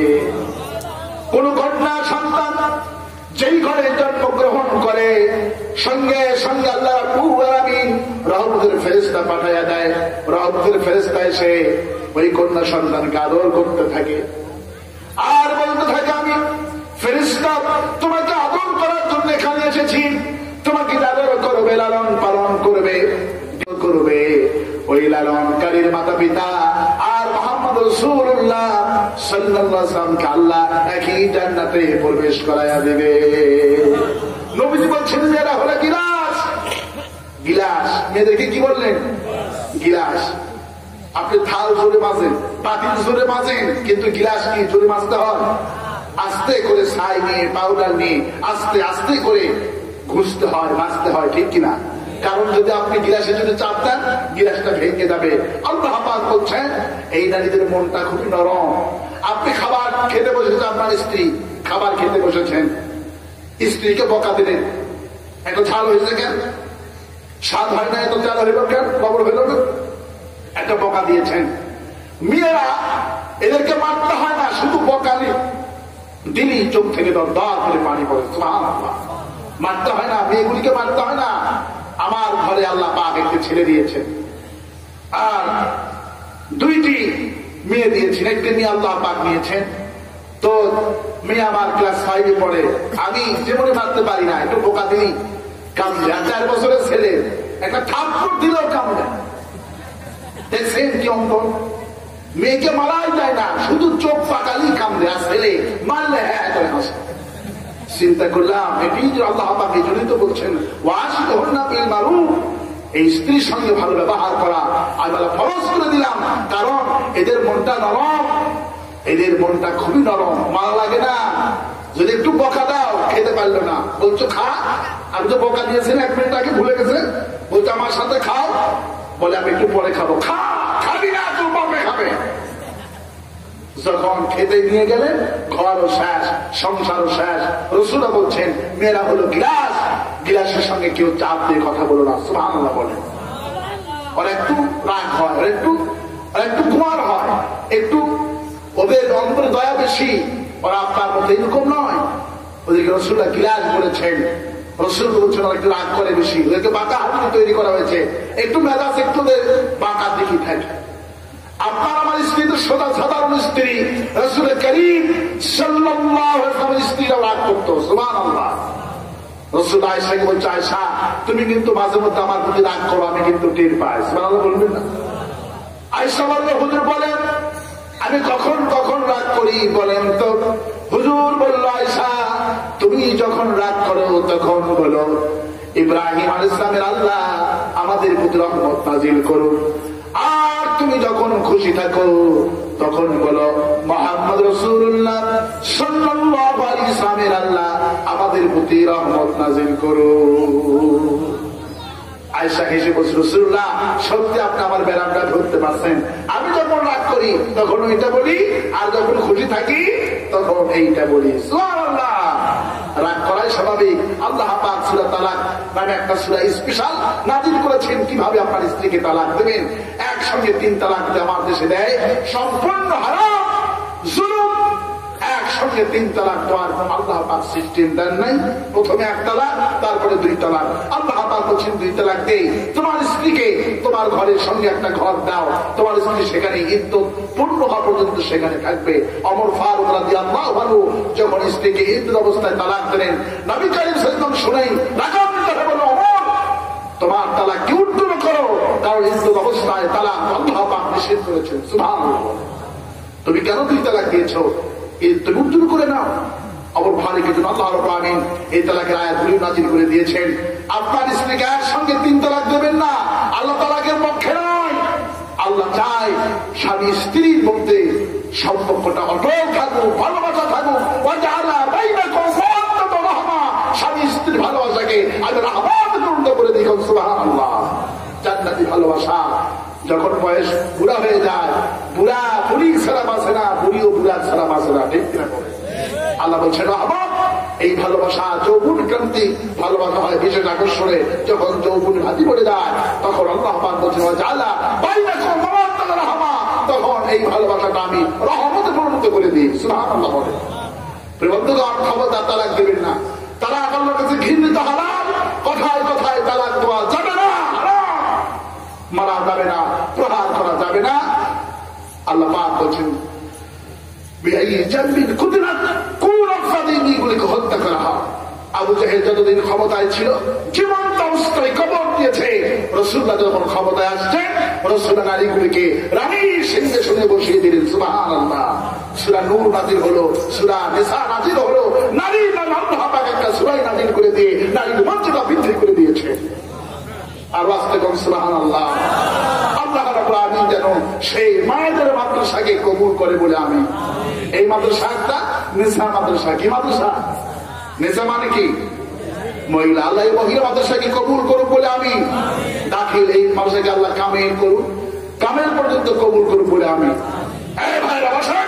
কোন কন্যা সন্তান যেই ঘরে জন্মগ্রহণ করে সঙ্গে সঙ্গে আল্লাহ রাব্বুল আলামিন রহমতের ফেরেশতা পাঠায়া দেয়। রহমতের ফেরেশতা এসে ওই কন্যা সন্তানকে আদর করতে থাকে আর বলতে থাকে, আমি ফেরেশতা তোমাকে আদর করার জন্য এখানে এসেছি, তোমাকে আদর করবে, লালন পালন করবে করবে ওই লালনকারীর মাতা পিতা আর মুহাম্মদ রাসূলুল্লাহ সাল্লাল্লাহু আলাইহি ওয়াসাল্লামকে আল্লাহ একই জান্নাতে প্রবেশ করায়া দেবে। নবীজি বলছেন মেয়েরা হলো গিলাস। গিলাস মেয়েদেরকে কি বললেন? গিলাস। আপনি থাল জোরে মাজেন, পাতিল জোরে মাজেন, কিন্তু গিলাস কি জোরে মাজতে হয়? আস্তে করে ছাই নিয়ে পাউডার নিয়ে আস্তে আস্তে করে ঘুষতে হয়, মাজতে হয়, ঠিক কিনা? কারণ যদি আপনি গিলাসে যদি চাপ দেন গিলাসটা ভেঙে যাবে। আল্লাহ পাক বলছেন এই নারীদের মনটা খুবই নরম। আপনি খাবার খেতে বসেছেন, আপনার স্ত্রী খাবার খেতে বসেছেন, স্ত্রীকে বকা দিলেন, এত ঝাল হয়েছে কেন, স্বাদ হয় না, এত ঝাল হইল কেন, খবর হইল না, একটা বকা দিয়েছেন। মেয়েরা এদেরকে মারতে হয় না, শুধু বকালি দিলি চোখ থেকে দর দর করে পানি পড়ে। সুবহানাল্লাহ। মারতে হয় না, মেয়েগুলিকে মারতে হয় না। আমার ঘরে আল্লাহ পাক একটি ছেলে দিয়েছেন আর দুইটি মেয়ে দিয়েছেন, একটি মেয়ে আল্লাহ পাক নিয়েছেন। তো মেয়ে আমার ক্লাস ফাইভে পড়ে, আমি যেমনি মারতে পারি না, একটু বোকা দিই কামড়ে। আর চার বছরের ছেলে একটা থাপ্পড় দিলেও কামড়ে। দেখছেন কি অন্তর? মেয়েকে মারাই যায় না, শুধু চোখ পাকালি কামড়ে, আর ছেলে মারলে হ্যাঁ করে হাসে। চিন্তা করলাম এটি আল্লাহ পাক এই জন্যই তো বলছেন ওয়াশিরহুন্না বিল মারুফ, এই স্ত্রীর সঙ্গে ভালো ব্যবহার করা আমি ফরজ করে দিলাম। কারণ এদের মনটা নরম, এদের মনটা খুবই নরম, মারা লাগে না। যদি একটু বকা দাও খেতে পারলো না, বলছো খা, আমি তো বকা দিয়েছি না, এক মিনিট আগে ভুলে গেছে, বলছো আমার সাথে খাও, বলে আমি একটু পরে খাবো। খা, খাবি না তো বকে খাবে। যখন খেতে নিয়ে গেলেন ঘরও শেষ, সংসারও শেষ। রাসূল বলছেন মেয়েরা হলো গিলাস, গিলাসের সঙ্গে কেউ চাপ দিয়ে কথা বলো না। সুবহানাল্লাহ বলেন। আর একটু রাগ হয়, আর একটু আর একটু কুমার হয়, একটু ওদের অন্তরে দয়া বেশি, ওরা আপনার মতো এরকম নয়। ওদেরকে রাসূলুল্লাহ গিলাস বলেছেন। রাসূল বলছেন ওরা একটু রাগ করে বেশি, ওদেরকে বাঁকা হাতুড়ি তৈরি করা হয়েছে, একটু মেজাজ একটু বাঁকা দিকে থাকে। আপনার আমার স্ত্রী তো সাধারণ স্ত্রী, রাসূল করিম সাল্লাল্লাহু আলাইহি ওয়াসাল্লামের স্ত্রীরা রাগ করতো। সুবহানাল্লাহ। রাসূল আয়েশাকে বলছে, আয়েশা তুমি কিন্তু মাঝে মধ্যে আমার প্রতি রাগ করো, আমি কিন্তু টের পাই। সুবহানাল্লাহ বলবেন না? আয়েশা বললো, হুজুর বলেন আমি কখন কখন রাগ করি বলেন তো? হুজুর বলল, আয়েশা তুমি যখন রাগ করো তখন বলো ইব্রাহিম আলাইহিস সালামের আল্লাহ আমাদের প্রতি রহমত নাজিল করুন। আর তুমি যখন খুশি থাকো তখন বলো মুহাম্মদ রাসূলুল্লাহ সাল্লাল্লাহু আলাইহি ওয়াসাল্লামের আল্লাহ আমাদের প্রতি রহমত নাজিল করুন। আয়েশা হেসে বলছে, রাসূলুল্লাহ সত্যি আপনি আমার ব্যারামটা ধরতে পারছেন। আমি যখন রাগ করি তখন ওইটা বলি, আর যখন খুশি থাকি তখন এইটা বলি। সুবহানাল্লাহ। রাগ করাই স্বাভাবিক। আল্লাহ পাক সূরা তালাক নামে একটা সূরা স্পেশাল নাযিল করেছেন, কিভাবে আপনার স্ত্রীকে তালাক দেবেন। একসঙ্গে তিন তালাক আমার দেশে দেয়, সম্পূর্ণ হারাম, জুলুম। একসঙ্গে তিন তালাক দেওয়ার আল্লাহ পাক সিস্টেম দেন নাই। প্রথমে এক তালাক, তারপরে দুই তালাক। আল্লাহ পাক বলছেন দুই তালাক দেই, তোমার স্ত্রীকে তোমার ঘরের সঙ্গে একটা ঘর দাও, তোমার স্ত্রী সেখানে ইদ্যত পূর্ণ হওয়া পর্যন্ত সেখানে থাকবে। ওমর ফারুক রাদিয়াল্লাহু আনহু যখন স্ত্রীকে ইদ্যত অবস্থায় তালাক দিলেন, নবী করিম সাল্লাল্লাহু আলাইহি ওয়াসাল্লাম শুনেন রাগান্বিত হলো, ওমর তোমার তালাক কি উত্তর করো, কারণ ইদ্যত অবস্থায় তালাক আল্লাহ পাক নিষেধ করেছেন। সুবহানাল্লাহ। তুমি কেন দুই তালাক দিয়েছো, তুমি উত্তর করে নাও। আবু ফারিকের জন্য আল্লাহ রাব্বুল আলামিন এই তালাকের আয়াতগুলি নাযিল করে দিয়েছেন। আপনার স্ত্রীকে একসঙ্গে তিন তালাক দেবেন না, আল্লাহ তালাকের পক্ষে নয়। আল্লাহ চায় স্বামী স্ত্রীর মধ্যে সম্পর্কটা অটল থাকুক, ভালোবাসা থাকুক। স্বামী স্ত্রীর ভালোবাসাকে আমি রহমতে পূর্ণ করে দিই। সুবহানাল্লাহ। জান্নাতি ভালোবাসা। যখন বয়স বুড়া হয়ে যায়, বুড়া বুড়ি ছাড়া বাঁচে না, বুড়িও বুড়া ছাড়া বাঁচে না, ঠিক কিনা করে? আল্লাহ বলছেন রহমত। এই ভালোবাসা যৌবন ক্রান্তি ভালোবাসা হয় বিশেষ আকর্ষণে। যখন যৌবন হাতি পড়ে যায় তখন আল্লাহ বলছেন তখন এই ভালোবাসাটা আমি রহমতে পরিণত করে দিই। সুবহানাল্লাহ। বন্ধুগণ, ক্ষমতার তালাক দেবেন না। তালাক আল্লাহর কাছে ঘৃণিত হারাম। কথায় কথায় তালাক দেওয়া যাবে না, মারা যাবে না, প্রহার করা যাবে না। আল্লাহ পাক বলছেন হত্যা করা হয়। আবু জাহেল যতদিন ক্ষমতায় ছিল জীবন্ত অবস্থায় কবর দিয়েছে। রাসূলুল্লাহ যখন ক্ষমতায় আসছেন রাসূলুল্লাহ নারীগুলিকে রানীর সিংহাসনে বসিয়ে দিলেন। সুবহানাল্লাহ। সূরা নূর নাযিল হলো, সূরা নিসা নাযিল হলো। নারীর নামে আল্লাহ পাক একটা সূরা নাযিল করে দিয়ে নারীর মর্যাদা বৃদ্ধি করে দিয়েছে। আর রাস্তে কোন সুবহানাল্লাহ। আল্লাহ রাব্বুল আলামিন যেন সেই মায়েদের মাদ্রাসাকে কবুল করে বলে আমি। এই মাদ্রাসাটা নিসা মাদ্রাসা। কি মাদ্রাসা? নিসা মানে কি? মহিলা। আল্লাহ এই মহিলা মাদ্রাসাকে কবুল করুন বলে আমি। দাখিল এই মাদ্রাসাকে আল্লাহ কামিল করুন, কামিল পর্যন্ত কবুল করুন বলে আমি। এই ভাইরা বসেন,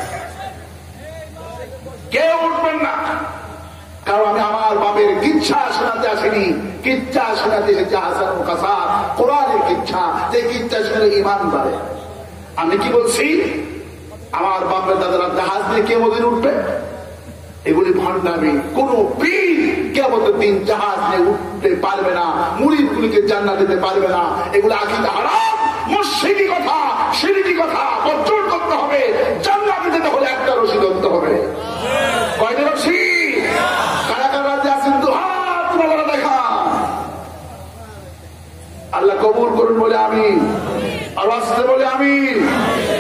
কেউ উঠবেন না। কারণ আমি আমার বাপের কিচ্ছা শোনাতে আসিনি, কিচ্ছা শোনাতে এসেছি হাসান ও কাসার কোরআনের কিচ্ছা। যে কিচ্ছা শুনে ইমান বাড়ে। আমি কি বলছি? আমার বাপের দাদারা জাহাজ দিয়ে কেমন উঠবে? এগুলি ভণ্ডামি। কোন পীর কিয়ামতের দিন জাহাজ নিয়ে উঠতে পারবে না, মুরিদগুলিকে জান্নাত দিতে পারবে না। এগুলো আকীদা হারাম, মুশরিকি কথা, শিরকি কথা বর্জন করতে হবে। জান্নাতে যেতে হলে একটা রশি ধরতে হবে। কয়টা রশি? কারা কারা রাজ্যে আছেন দুহাত তুলে দেখা। আল্লাহ কবুল করুন বলে আমি, আর আসতে বলে আমি।